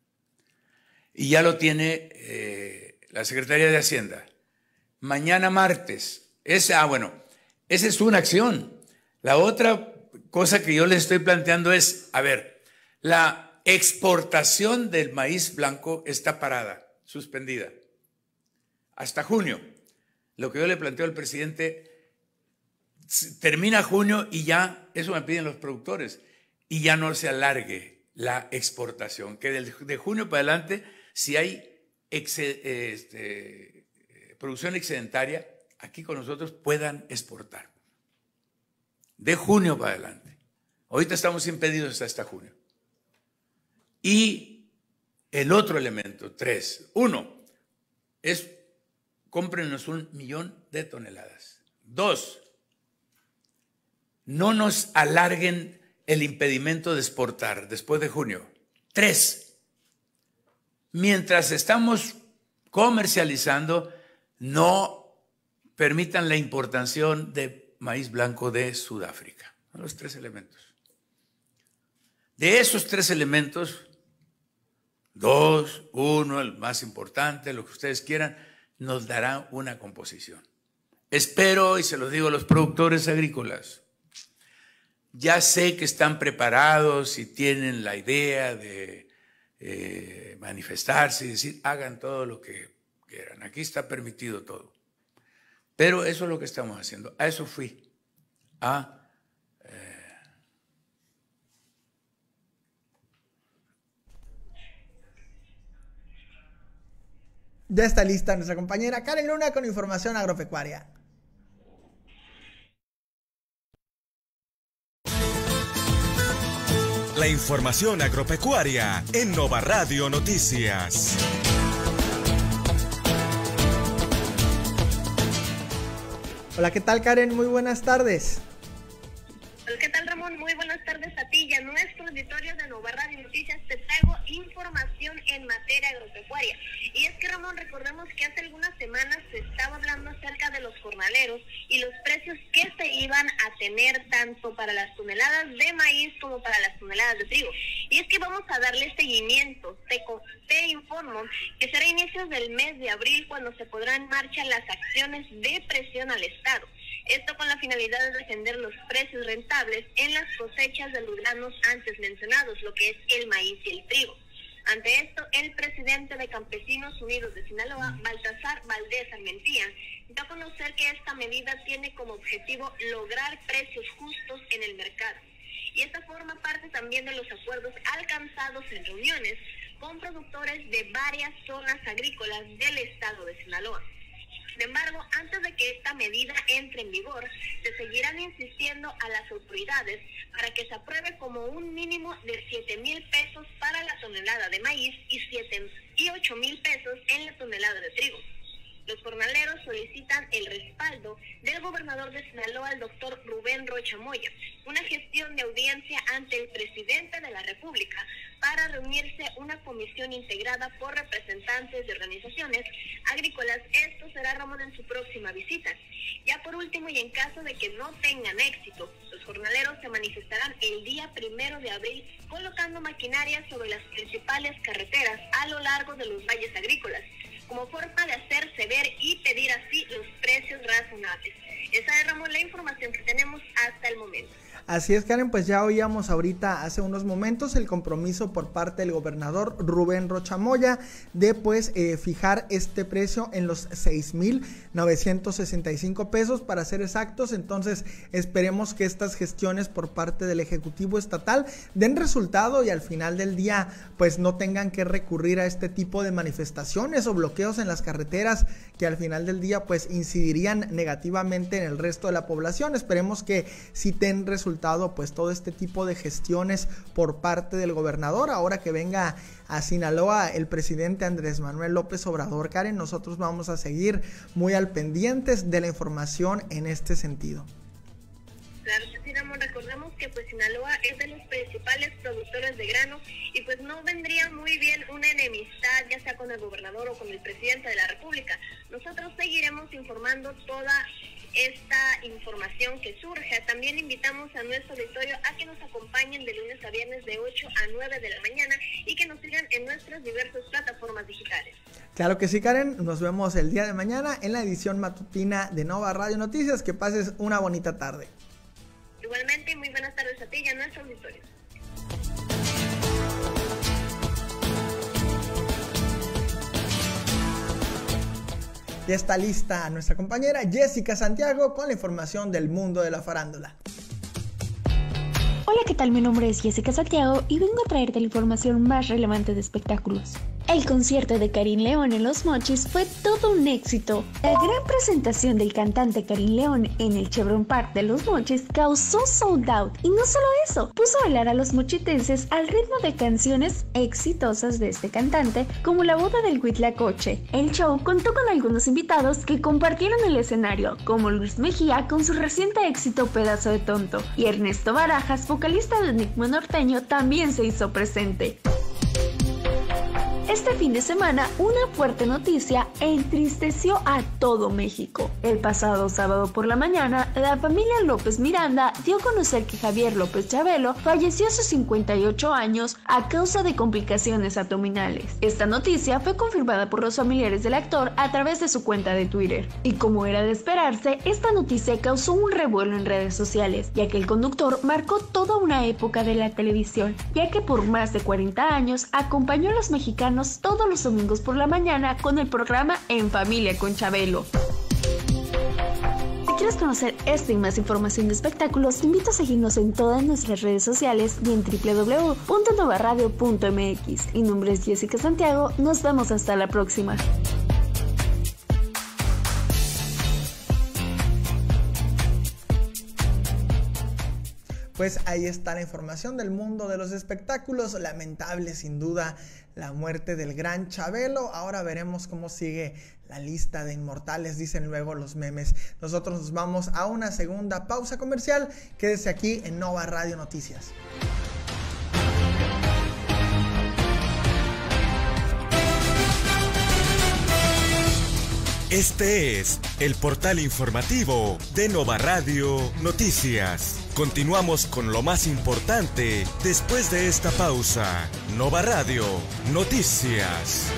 Y ya lo tiene eh, la Secretaría de Hacienda. Mañana martes. Ese, ah, bueno, esa es una acción. La otra cosa que yo les estoy planteando es, a ver, la exportación del maíz blanco está parada, suspendida, hasta junio. Lo que yo le planteo al presidente, termina junio y ya, eso me piden los productores, y ya no se alargue la exportación, que de, de junio para adelante, si hay exe, este, producción excedentaria, aquí con nosotros puedan exportar. De junio para adelante. Ahorita estamos impedidos hasta junio. Y el otro elemento, tres. Uno, es cómprenos un millón de toneladas. Dos, no nos alarguen el impedimento de exportar después de junio. Tres, mientras estamos comercializando, no permitan la importación de maíz blanco de Sudáfrica. Son los tres elementos. De esos tres elementos, dos, uno, el más importante, lo que ustedes quieran, nos dará una composición. Espero, y se lo digo a los productores agrícolas, ya sé que están preparados y tienen la idea de eh, manifestarse y decir, hagan todo lo que quieran. Aquí está permitido todo. Pero eso es lo que estamos haciendo. A eso fui. A Ya está lista nuestra compañera Karen Luna con información agropecuaria. La información agropecuaria en Nova Radio Noticias. Hola, ¿qué tal, Karen? Muy buenas tardes. ¿Qué tal, Ramón? Muy buenas tardes a ti y a nuestro auditorio de Nova Radio Noticias. Te traigo información en materia agropecuaria. Y es que, Ramón, recordemos que hace algunas semanas se estaba hablando acerca de los jornaleros y los precios que se iban a tener tanto para las toneladas de maíz como para las toneladas de trigo. Y es que vamos a darle seguimiento. Te, te informo que será a inicios del mes de abril cuando se podrán en marcha las acciones de presión al Estado. Esto con la finalidad de defender los precios rentables en las cosechas de los granos antes mencionados, lo que es el maíz y el trigo. Ante esto, el presidente de Campesinos Unidos de Sinaloa, Baltasar Valdés Armentía, dio a conocer que esta medida tiene como objetivo lograr precios justos en el mercado. Y esta forma parte también de los acuerdos alcanzados en reuniones con productores de varias zonas agrícolas del estado de Sinaloa. Sin embargo, antes de que esta medida entre en vigor, se seguirán insistiendo a las autoridades para que se apruebe como un mínimo de siete mil pesos para la tonelada de maíz y, siete, y ocho mil pesos en la tonelada de trigo. Los jornaleros solicitan el respaldo del gobernador de Sinaloa, el doctor Rubén Rocha Moya, una gestión de audiencia ante el presidente de la República para reunirse una comisión integrada por representantes de organizaciones agrícolas. Esto será, Ramón, en su próxima visita. Ya por último, y en caso de que no tengan éxito, los jornaleros se manifestarán el día primero de abril colocando maquinaria sobre las principales carreteras a lo largo de los valles agrícolas, como forma de hacerse ver y pedir así los precios razonables. Esa es, Ramón, la información que tenemos hasta el momento. Así es, Karen, pues ya oíamos ahorita hace unos momentos el compromiso por parte del gobernador Rubén Rocha Moya de pues eh, fijar este precio en los seis mil novecientos sesenta y cinco pesos para ser exactos. Entonces esperemos que estas gestiones por parte del Ejecutivo Estatal den resultado y al final del día pues no tengan que recurrir a este tipo de manifestaciones o bloqueos en las carreteras que al final del día pues incidirían negativamente en el resto de la población. Esperemos que sí den resultado pues todo este tipo de gestiones por parte del gobernador. Ahora que venga a Sinaloa el presidente Andrés Manuel López Obrador, Karen, nosotros vamos a seguir muy al pendientes de la información en este sentido. Claro que sí, Ramón, recordemos que pues Sinaloa es de los principales productores de grano y pues no vendría muy bien una enemistad ya sea con el gobernador o con el presidente de la República. Nosotros seguiremos informando toda esta información que surge. También invitamos a nuestro auditorio a que nos acompañen de lunes a viernes de ocho a nueve de la mañana y que nos sigan en nuestras diversas plataformas digitales. Claro que sí, Karen, nos vemos el día de mañana en la edición matutina de Nova Radio Noticias. Que pases una bonita tarde. Igualmente, muy buenas tardes a ti y a nuestro auditorio. Ya está lista nuestra compañera Jessica Santiago con la información del mundo de la farándula. Hola, ¿qué tal? Mi nombre es Jessica Santiago y vengo a traerte la información más relevante de espectáculos. El concierto de Karim León en Los Mochis fue todo un éxito. La gran presentación del cantante Karim León en el Chevron Park de Los Mochis causó sold out. Y no solo eso, puso a bailar a los mochitenses al ritmo de canciones exitosas de este cantante, como La boda del Huitlacoche. El show contó con algunos invitados que compartieron el escenario, como Luis Mejía con su reciente éxito Pedazo de Tonto, y Ernesto Barajas, vocalista del Enigma Norteño, también se hizo presente. Este fin de semana, una fuerte noticia entristeció a todo México. El pasado sábado por la mañana, la familia López Miranda dio a conocer que Javier López Chabelo falleció a sus cincuenta y ocho años a causa de complicaciones abdominales. Esta noticia fue confirmada por los familiares del actor a través de su cuenta de Twitter. Y como era de esperarse, esta noticia causó un revuelo en redes sociales, ya que el conductor marcó toda una época de la televisión, ya que por más de cuarenta años acompañó a los mexicanos todos los domingos por la mañana con el programa En Familia con Chabelo. Si quieres conocer esta y más información de espectáculos, te invito a seguirnos en todas nuestras redes sociales y en doble u doble u doble u punto nova radio punto m x. Mi nombre es Jessica Santiago, nos vemos hasta la próxima. Pues ahí está la información del mundo de los espectáculos. Lamentable sin duda la muerte del gran Chabelo. Ahora veremos cómo sigue la lista de inmortales, dicen luego los memes. Nosotros nos vamos a una segunda pausa comercial. Quédese aquí en Nova Radio Noticias. Este es el portal informativo de Nova Radio Noticias. Continuamos con lo más importante después de esta pausa. Nova Radio Noticias.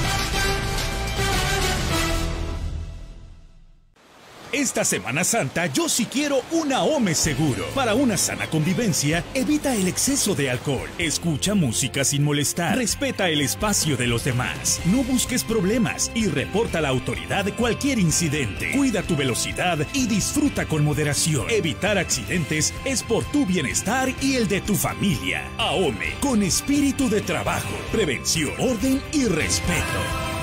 Esta Semana Santa yo sí quiero un AHOME seguro. Para una sana convivencia, evita el exceso de alcohol. Escucha música sin molestar. Respeta el espacio de los demás. No busques problemas y reporta a la autoridad cualquier incidente. Cuida tu velocidad y disfruta con moderación. Evitar accidentes es por tu bienestar y el de tu familia. AHOME, con espíritu de trabajo, prevención, orden y respeto.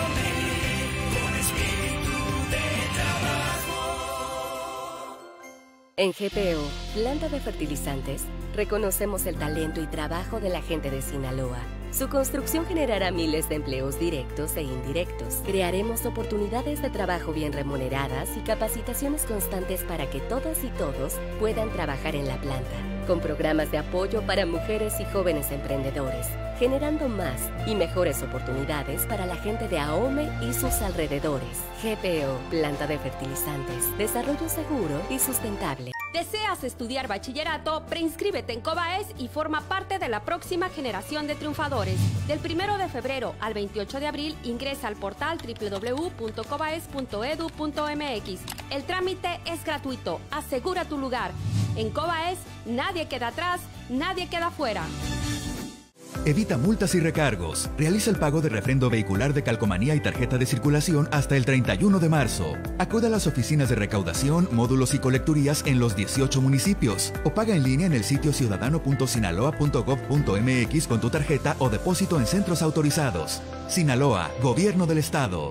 En G P O, Planta de Fertilizantes, reconocemos el talento y trabajo de la gente de Sinaloa. Su construcción generará miles de empleos directos e indirectos. Crearemos oportunidades de trabajo bien remuneradas y capacitaciones constantes para que todas y todos puedan trabajar en la planta, con programas de apoyo para mujeres y jóvenes emprendedores, generando más y mejores oportunidades para la gente de Ahome y sus alrededores. G P O, Planta de Fertilizantes, desarrollo seguro y sustentable. ¿Deseas estudiar bachillerato? Preinscríbete en Cobaes y forma parte de la próxima generación de triunfadores. Del primero de febrero al veintiocho de abril ingresa al portal doble u doble u doble u punto cobaes punto edu punto m x. El trámite es gratuito. Asegura tu lugar. En Cobaes, nadie queda atrás, nadie queda fuera. Evita multas y recargos. Realiza el pago de refrendo vehicular de calcomanía y tarjeta de circulación hasta el treinta y uno de marzo. Acude a las oficinas de recaudación, módulos y colecturías en los dieciocho municipios o paga en línea en el sitio ciudadano punto sinaloa punto gob punto m x con tu tarjeta o depósito en centros autorizados. Sinaloa, Gobierno del Estado.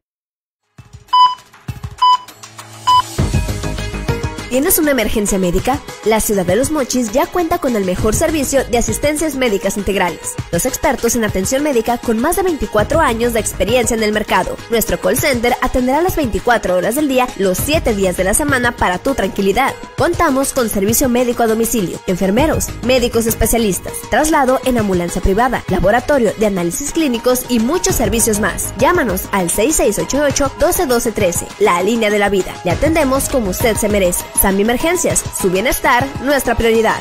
¿Tienes una emergencia médica? La ciudad de Los Mochis ya cuenta con el mejor servicio de asistencias médicas integrales. Los expertos en atención médica con más de veinticuatro años de experiencia en el mercado. Nuestro call center atenderá las veinticuatro horas del día, los siete días de la semana para tu tranquilidad. Contamos con servicio médico a domicilio, enfermeros, médicos especialistas, traslado en ambulancia privada, laboratorio de análisis clínicos y muchos servicios más. Llámanos al seis seis ocho ocho, uno dos uno dos trece, la línea de la vida. Le atendemos como usted se merece. Sammy Emergencias, su bienestar, nuestra prioridad.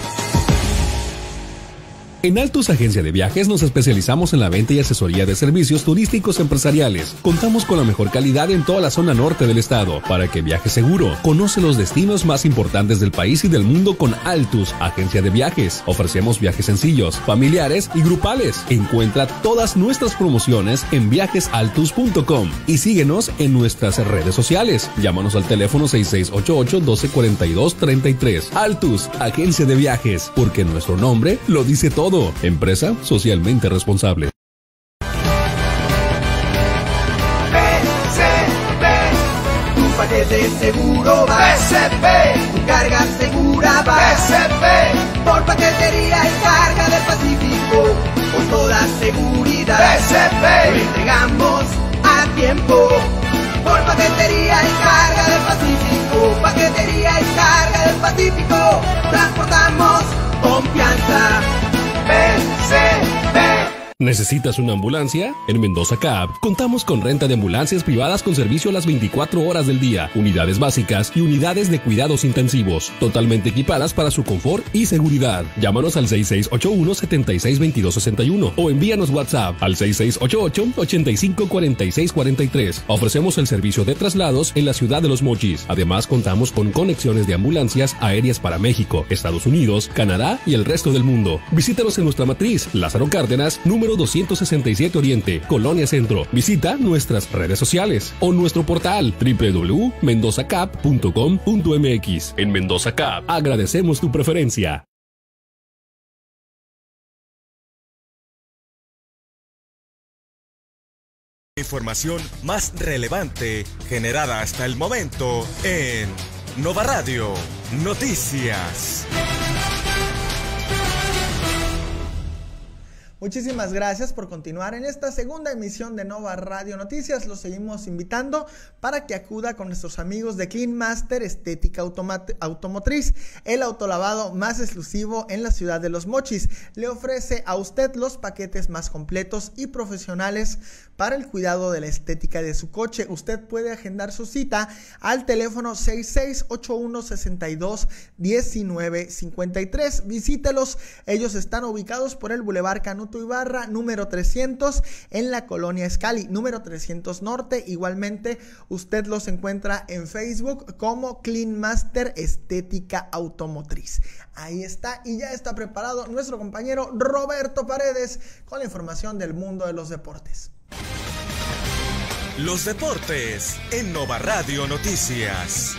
En Altus Agencia de Viajes nos especializamos en la venta y asesoría de servicios turísticos empresariales. Contamos con la mejor calidad en toda la zona norte del estado. Para que viajes seguro, conoce los destinos más importantes del país y del mundo con Altus Agencia de Viajes. Ofrecemos viajes sencillos, familiares y grupales. Encuentra todas nuestras promociones en viajes altus punto com y síguenos en nuestras redes sociales. Llámanos al teléfono seis seis ocho ocho, doce cuarenta y dos, treinta y tres. Altus Agencia de Viajes, porque nuestro nombre lo dice todo. Empresa socialmente responsable. B C P, tu paquete seguro va. B C P, tu carga segura va. B C P, por paquetería y carga del Pacífico, con toda seguridad. B C P, lo entregamos a tiempo. Por paquetería y carga del Pacífico, paquetería y carga del Pacífico, transportamos confianza. B C P. ¿Necesitas una ambulancia? En Mendoza Cab contamos con renta de ambulancias privadas con servicio las veinticuatro horas del día, unidades básicas y unidades de cuidados intensivos, totalmente equipadas para su confort y seguridad. Llámanos al seis seis ocho uno, siete seis dos dos seis uno o envíanos WhatsApp al seis seis ocho ocho, ocho cinco cuatro seis cuatro tres. Ofrecemos el servicio de traslados en la ciudad de Los Mochis. Además, contamos con conexiones de ambulancias aéreas para México, Estados Unidos, Canadá y el resto del mundo. Visítanos en nuestra matriz, Lázaro Cárdenas, número doscientos sesenta y siete Oriente, Colonia Centro. Visita nuestras redes sociales o nuestro portal doble u doble u doble u punto mendoza cap punto com punto m x. En Mendoza Cap agradecemos tu preferencia. Información más relevante generada hasta el momento en Nova Radio Noticias. Muchísimas gracias por continuar en esta segunda emisión de Nova Radio Noticias. Los seguimos invitando para que acuda con nuestros amigos de Clean Master Estética Automotriz, el autolavado más exclusivo en la ciudad de Los Mochis. Le ofrece a usted los paquetes más completos y profesionales para el cuidado de la estética de su coche. Usted puede agendar su cita al teléfono seis seis ocho uno, seis dos, uno nueve cinco tres. Visítelos, ellos están ubicados por el Boulevard Canuto Ibarra, número trescientos, en la colonia Escali, número trescientos Norte. Igualmente, usted los encuentra en Facebook como Clean Master Estética Automotriz. Ahí está, y ya está preparado nuestro compañero Roberto Paredes con la información del mundo de los deportes. Los deportes en Nova Radio Noticias.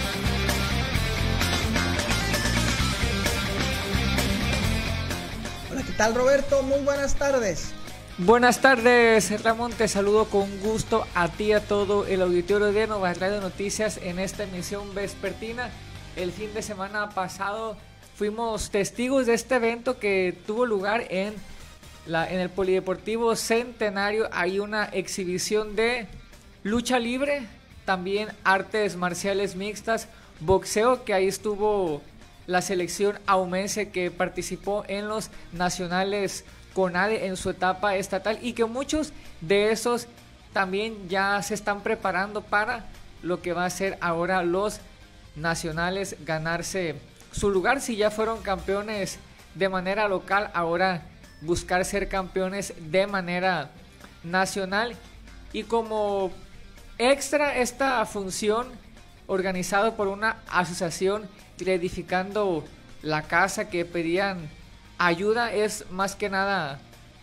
Hola, ¿qué tal, Roberto? Muy buenas tardes. Buenas tardes, Ramón, te saludo con gusto a ti y a todo el auditorio de Nova Radio Noticias en esta emisión vespertina. El fin de semana pasado fuimos testigos de este evento que tuvo lugar en la, en el Polideportivo Centenario hay una exhibición de lucha libre, también artes marciales mixtas, boxeo, que ahí estuvo la selección aumense que participó en los nacionales CONADE en su etapa estatal, y que muchos de esos también ya se están preparando para lo que va a ser ahora los nacionales, ganarse su lugar. Si ya fueron campeones de manera local, ahora buscar ser campeones de manera nacional. Y como extra, esta función organizada por una asociación reedificando la casa, que pedían ayuda, es más que nada,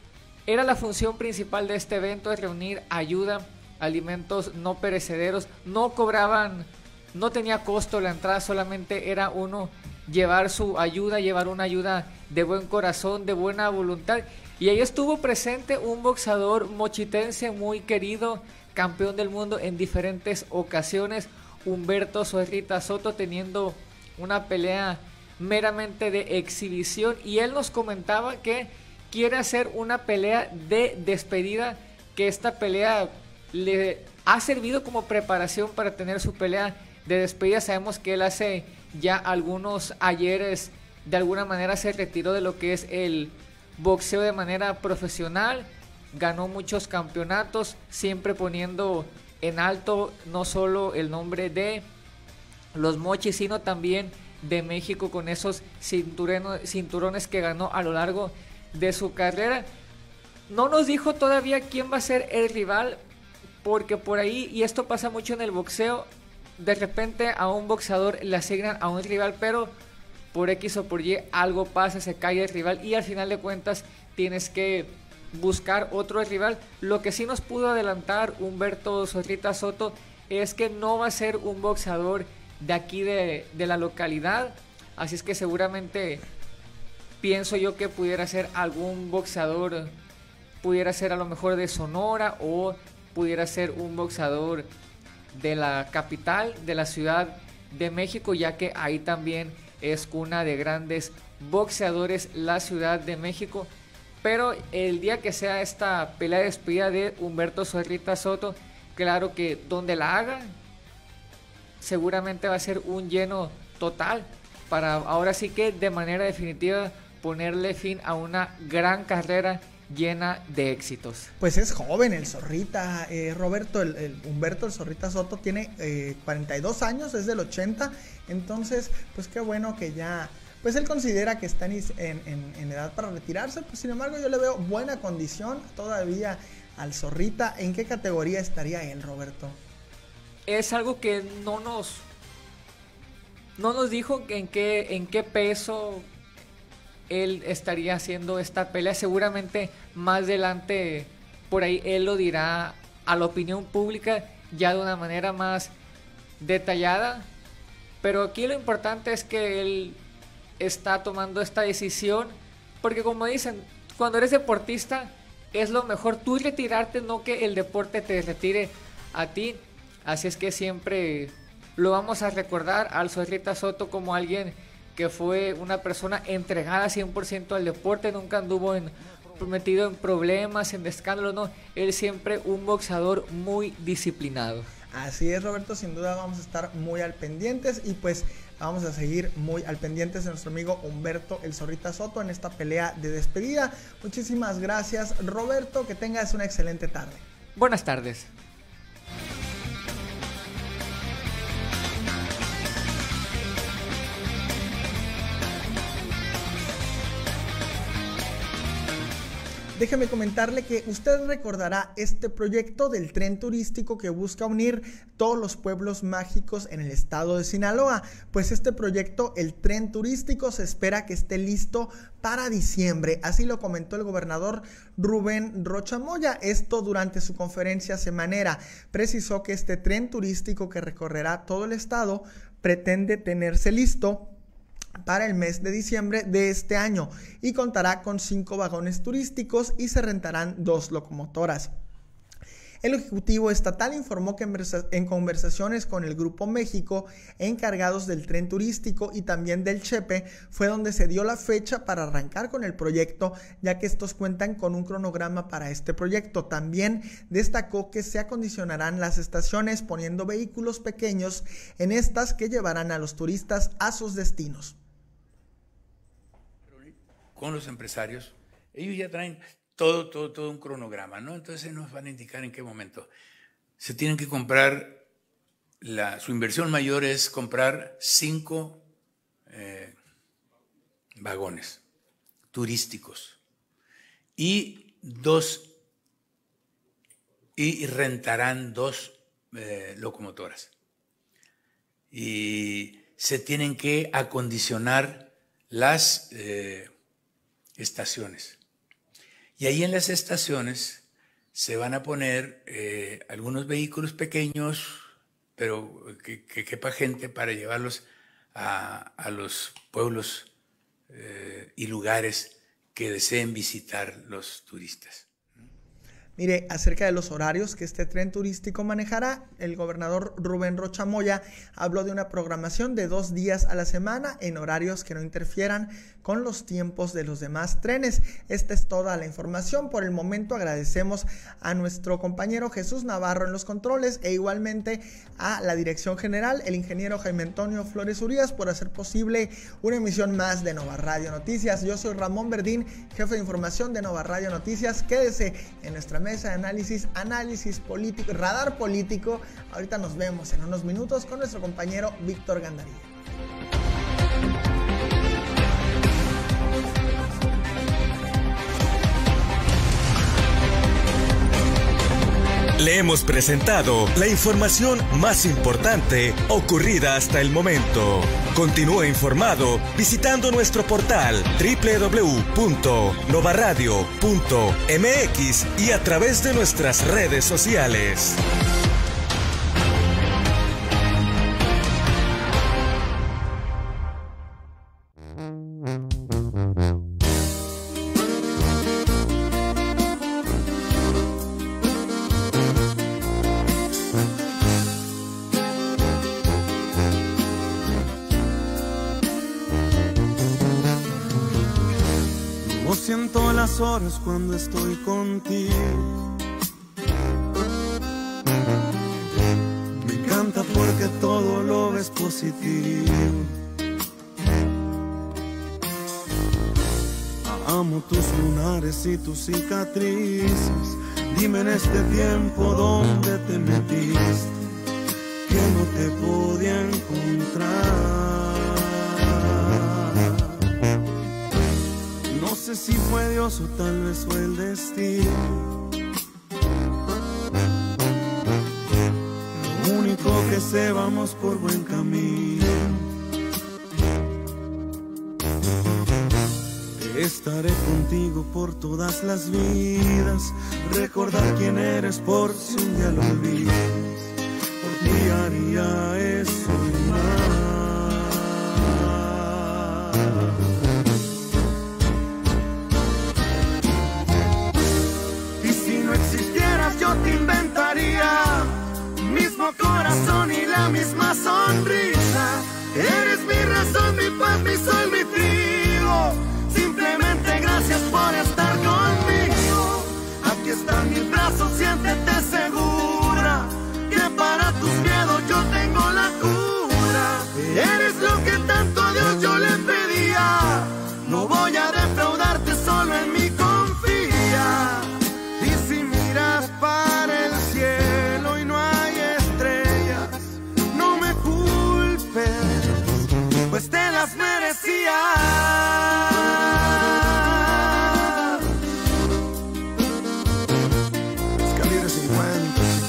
era la función principal de este evento, es reunir ayuda, alimentos no perecederos. No cobraban, no tenía costo la entrada, solamente era uno llevar su ayuda, llevar una ayuda de buen corazón, de buena voluntad. Y ahí estuvo presente un boxeador mochitense muy querido, campeón del mundo en diferentes ocasiones, Humberto Zorrita Soto, teniendo una pelea meramente de exhibición, y él nos comentaba que quiere hacer una pelea de despedida, que esta pelea le ha servido como preparación para tener su pelea de despedida. Sabemos que él hace ya algunos ayeres de alguna manera se retiró de lo que es el boxeo de manera profesional, ganó muchos campeonatos, siempre poniendo en alto no solo el nombre de los Mochis, sino también de México, con esos cinturones que ganó a lo largo de su carrera. No nos dijo todavía quién va a ser el rival, porque por ahí, y esto pasa mucho en el boxeo, de repente a un boxeador le asignan a un rival, pero por X o por Y algo pasa, se cae el rival y al final de cuentas tienes que buscar otro rival. Lo que sí nos pudo adelantar Humberto Zorrita Soto es que no va a ser un boxeador de aquí de, de la localidad, así es que seguramente pienso yo que pudiera ser algún boxeador, pudiera ser a lo mejor de Sonora, o pudiera ser un boxeador de la capital, de la Ciudad de México, ya que ahí también es cuna de grandes boxeadores la Ciudad de México. Pero el día que sea esta pelea de despedida de Humberto Zorrita Soto, claro que donde la haga seguramente va a ser un lleno total, para ahora sí que de manera definitiva ponerle fin a una gran carrera llena de éxitos. Pues es joven el Zorrita, eh, Roberto, el, el Humberto el Zorrita Soto tiene eh, cuarenta y dos años, es del ochenta, entonces pues qué bueno que ya, pues él considera que está en, en, en edad para retirarse, pues sin embargo yo le veo buena condición todavía al Zorrita. ¿En qué categoría estaría él, Roberto? Es algo que no nos no nos dijo en qué, en qué peso él estaría haciendo esta pelea. Seguramente más adelante por ahí él lo dirá a la opinión pública ya de una manera más detallada, pero aquí lo importante es que él está tomando esta decisión, porque como dicen, cuando eres deportista es lo mejor tú retirarte, no que el deporte te retire a ti. Así es que siempre lo vamos a recordar al Zorrita Soto como alguien que fue una persona entregada cien por ciento al deporte, nunca anduvo en, metido en problemas, en escándalos, no, él siempre un boxeador muy disciplinado. Así es, Roberto, sin duda vamos a estar muy al pendientes y pues vamos a seguir muy al pendientes de nuestro amigo Humberto el Zorrita Soto en esta pelea de despedida. Muchísimas gracias, Roberto, que tengas una excelente tarde. Buenas tardes. Déjeme comentarle que usted recordará este proyecto del tren turístico que busca unir todos los pueblos mágicos en el estado de Sinaloa. Pues este proyecto, el tren turístico, se espera que esté listo para diciembre. Así lo comentó el gobernador Rubén Rocha Moya. Esto durante su conferencia semanera. Precisó que este tren turístico que recorrerá todo el estado pretende tenerse listo para el mes de diciembre de este año y contará con cinco vagones turísticos y se rentarán dos locomotoras. El Ejecutivo Estatal informó que en conversaciones con el Grupo México, encargados del tren turístico y también del Chepe, fue donde se dio la fecha para arrancar con el proyecto, ya que estos cuentan con un cronograma para este proyecto. También destacó que se acondicionarán las estaciones poniendo vehículos pequeños en estas que llevarán a los turistas a sus destinos. Con los empresarios, ellos ya traen todo, todo, todo un cronograma, ¿no? Entonces nos van a indicar en qué momento. Se tienen que comprar, la, su inversión mayor es comprar cinco eh, vagones turísticos y dos, y rentarán dos eh, locomotoras. Y se tienen que acondicionar las eh, estaciones. Y ahí en las estaciones se van a poner eh, algunos vehículos pequeños, pero que, que quepa gente para llevarlos a, a los pueblos eh, y lugares que deseen visitar los turistas. Mire, acerca de los horarios que este tren turístico manejará, el gobernador Rubén Rocha Moya habló de una programación de dos días a la semana en horarios que no interfieran con los tiempos de los demás trenes. Esta es toda la información. Por el momento agradecemos a nuestro compañero Jesús Navarro en los controles e igualmente a la dirección general, el ingeniero Jaime Antonio Flores Urías, por hacer posible una emisión más de Nova Radio Noticias. Yo soy Ramón Verdín, jefe de información de Nova Radio Noticias. Quédese en nuestra mesa de análisis, análisis político, radar político. Ahorita nos vemos en unos minutos con nuestro compañero Víctor Gandarilla. Le hemos presentado la información más importante ocurrida hasta el momento. Continúe informado visitando nuestro portal doble u doble u doble u punto nova radio punto m x y a través de nuestras redes sociales. Siento las horas cuando estoy contigo. Me encanta porque todo lo ves positivo. Amo tus lunares y tus cicatrices. Dime en este tiempo dónde te metiste, que no te podía encontrar. No sé si fue Dios o tal vez fue el destino. Lo único que sé, vamos por buen camino. Estaré contigo por todas las vidas. Recordar quién eres por si un día lo olvidas. Por ti haría eso más. Yo te inventaría mismo corazón y la misma sonrisa. Eres mi razón, mi paz, mi sol, mi trigo. Simplemente gracias por estar conmigo. Aquí están mis brazos, siéntete segura, que para tus miedos yo tengo la cura. Eres lo que tanto a Dios yo le pedía. No voy a defraudarte, solo en mí confía. Para el cielo y no hay estrellas, no me culpes, pues te las merecías. Escalera cincuenta.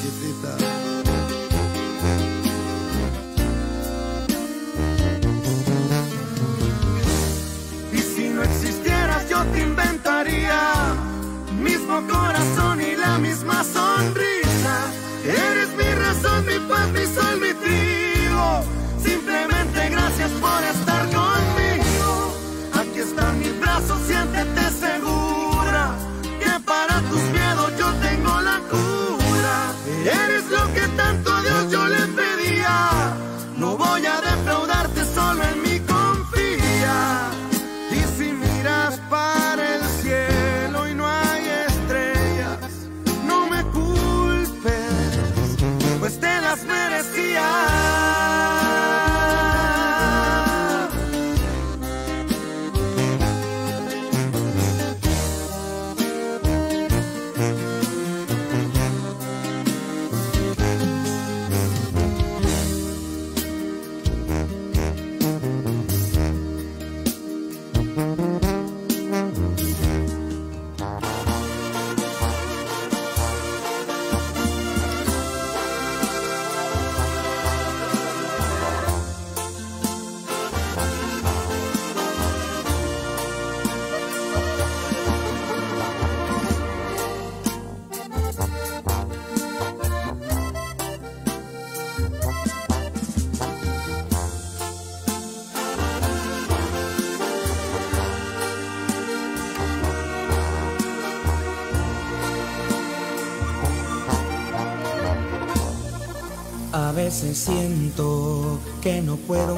veces siento que no puedo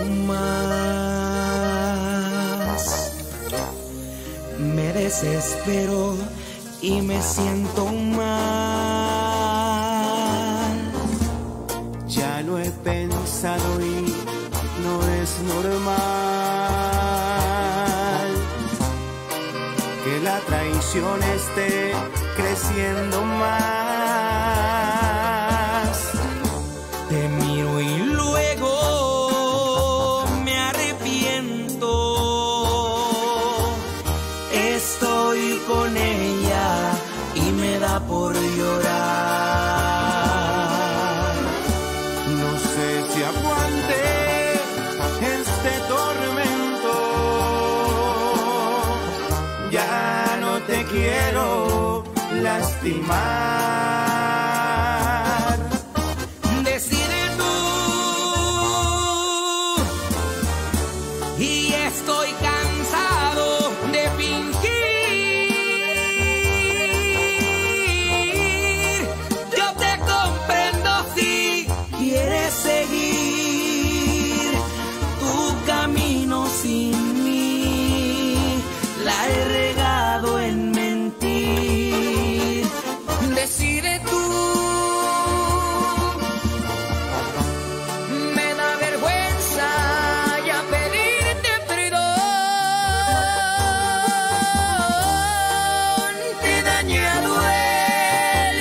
más. Me desespero y me siento mal. Ya lo he pensado y no es normal que la traición esté creciendo más. Te miro y luego me arrepiento. Estoy con ella y me da por llorar. No sé si aguante este tormento. Ya no te quiero lastimar. Decide tú. Y estoy cansado de fingir. Yo te comprendo si quieres seguir tu camino sin mí. La he regado en mentir. Decide tú. Me da vergüenza ya pedirte perdón. Te he dañado el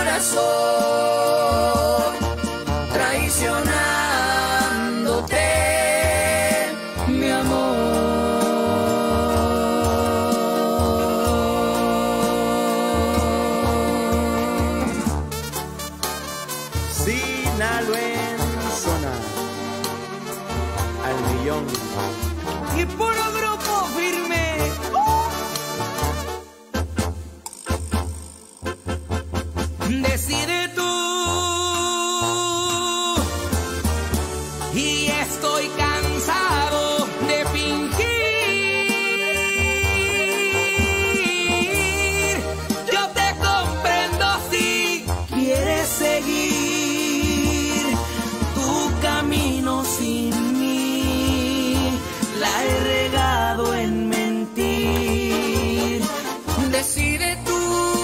corazón, traicionándote, mi amor. Sinaloenzona al millón. Y puro grupo firme. Decide tú. Y estoy cansado de fingir. Yo te comprendo si quieres seguir tu camino sin mí. La he regado en mentir. Decide tú.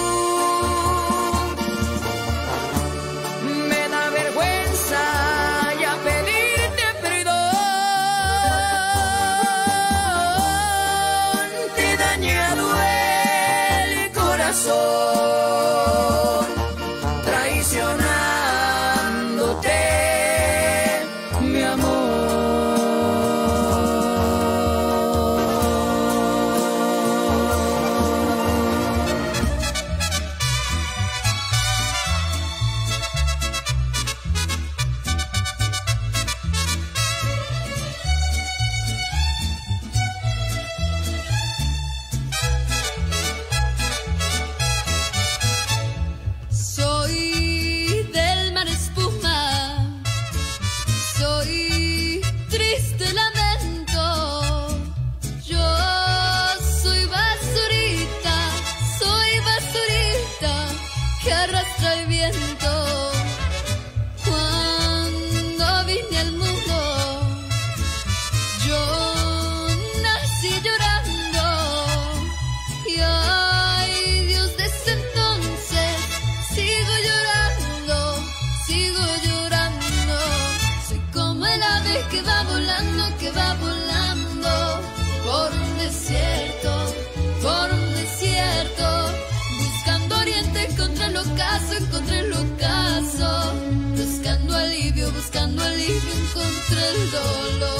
Me da vergüenza ya pedirte perdón. Te he dañado el corazón, traicionándote, mi amor. Soy del mar espuma, soy triste lamento. Yo soy basurita, soy basurita que arrastra el viento. Cuando vine al mundo, yo nací llorando. Y ay, Dios, desde entonces sigo llorando, sigo llorando. Soy como el ave que va volando, que va volando por un desierto, por un desierto. Buscando oriente, encontré el ocaso, encontré el ocaso. Buscando alivio, buscando alivio, encontré el dolor.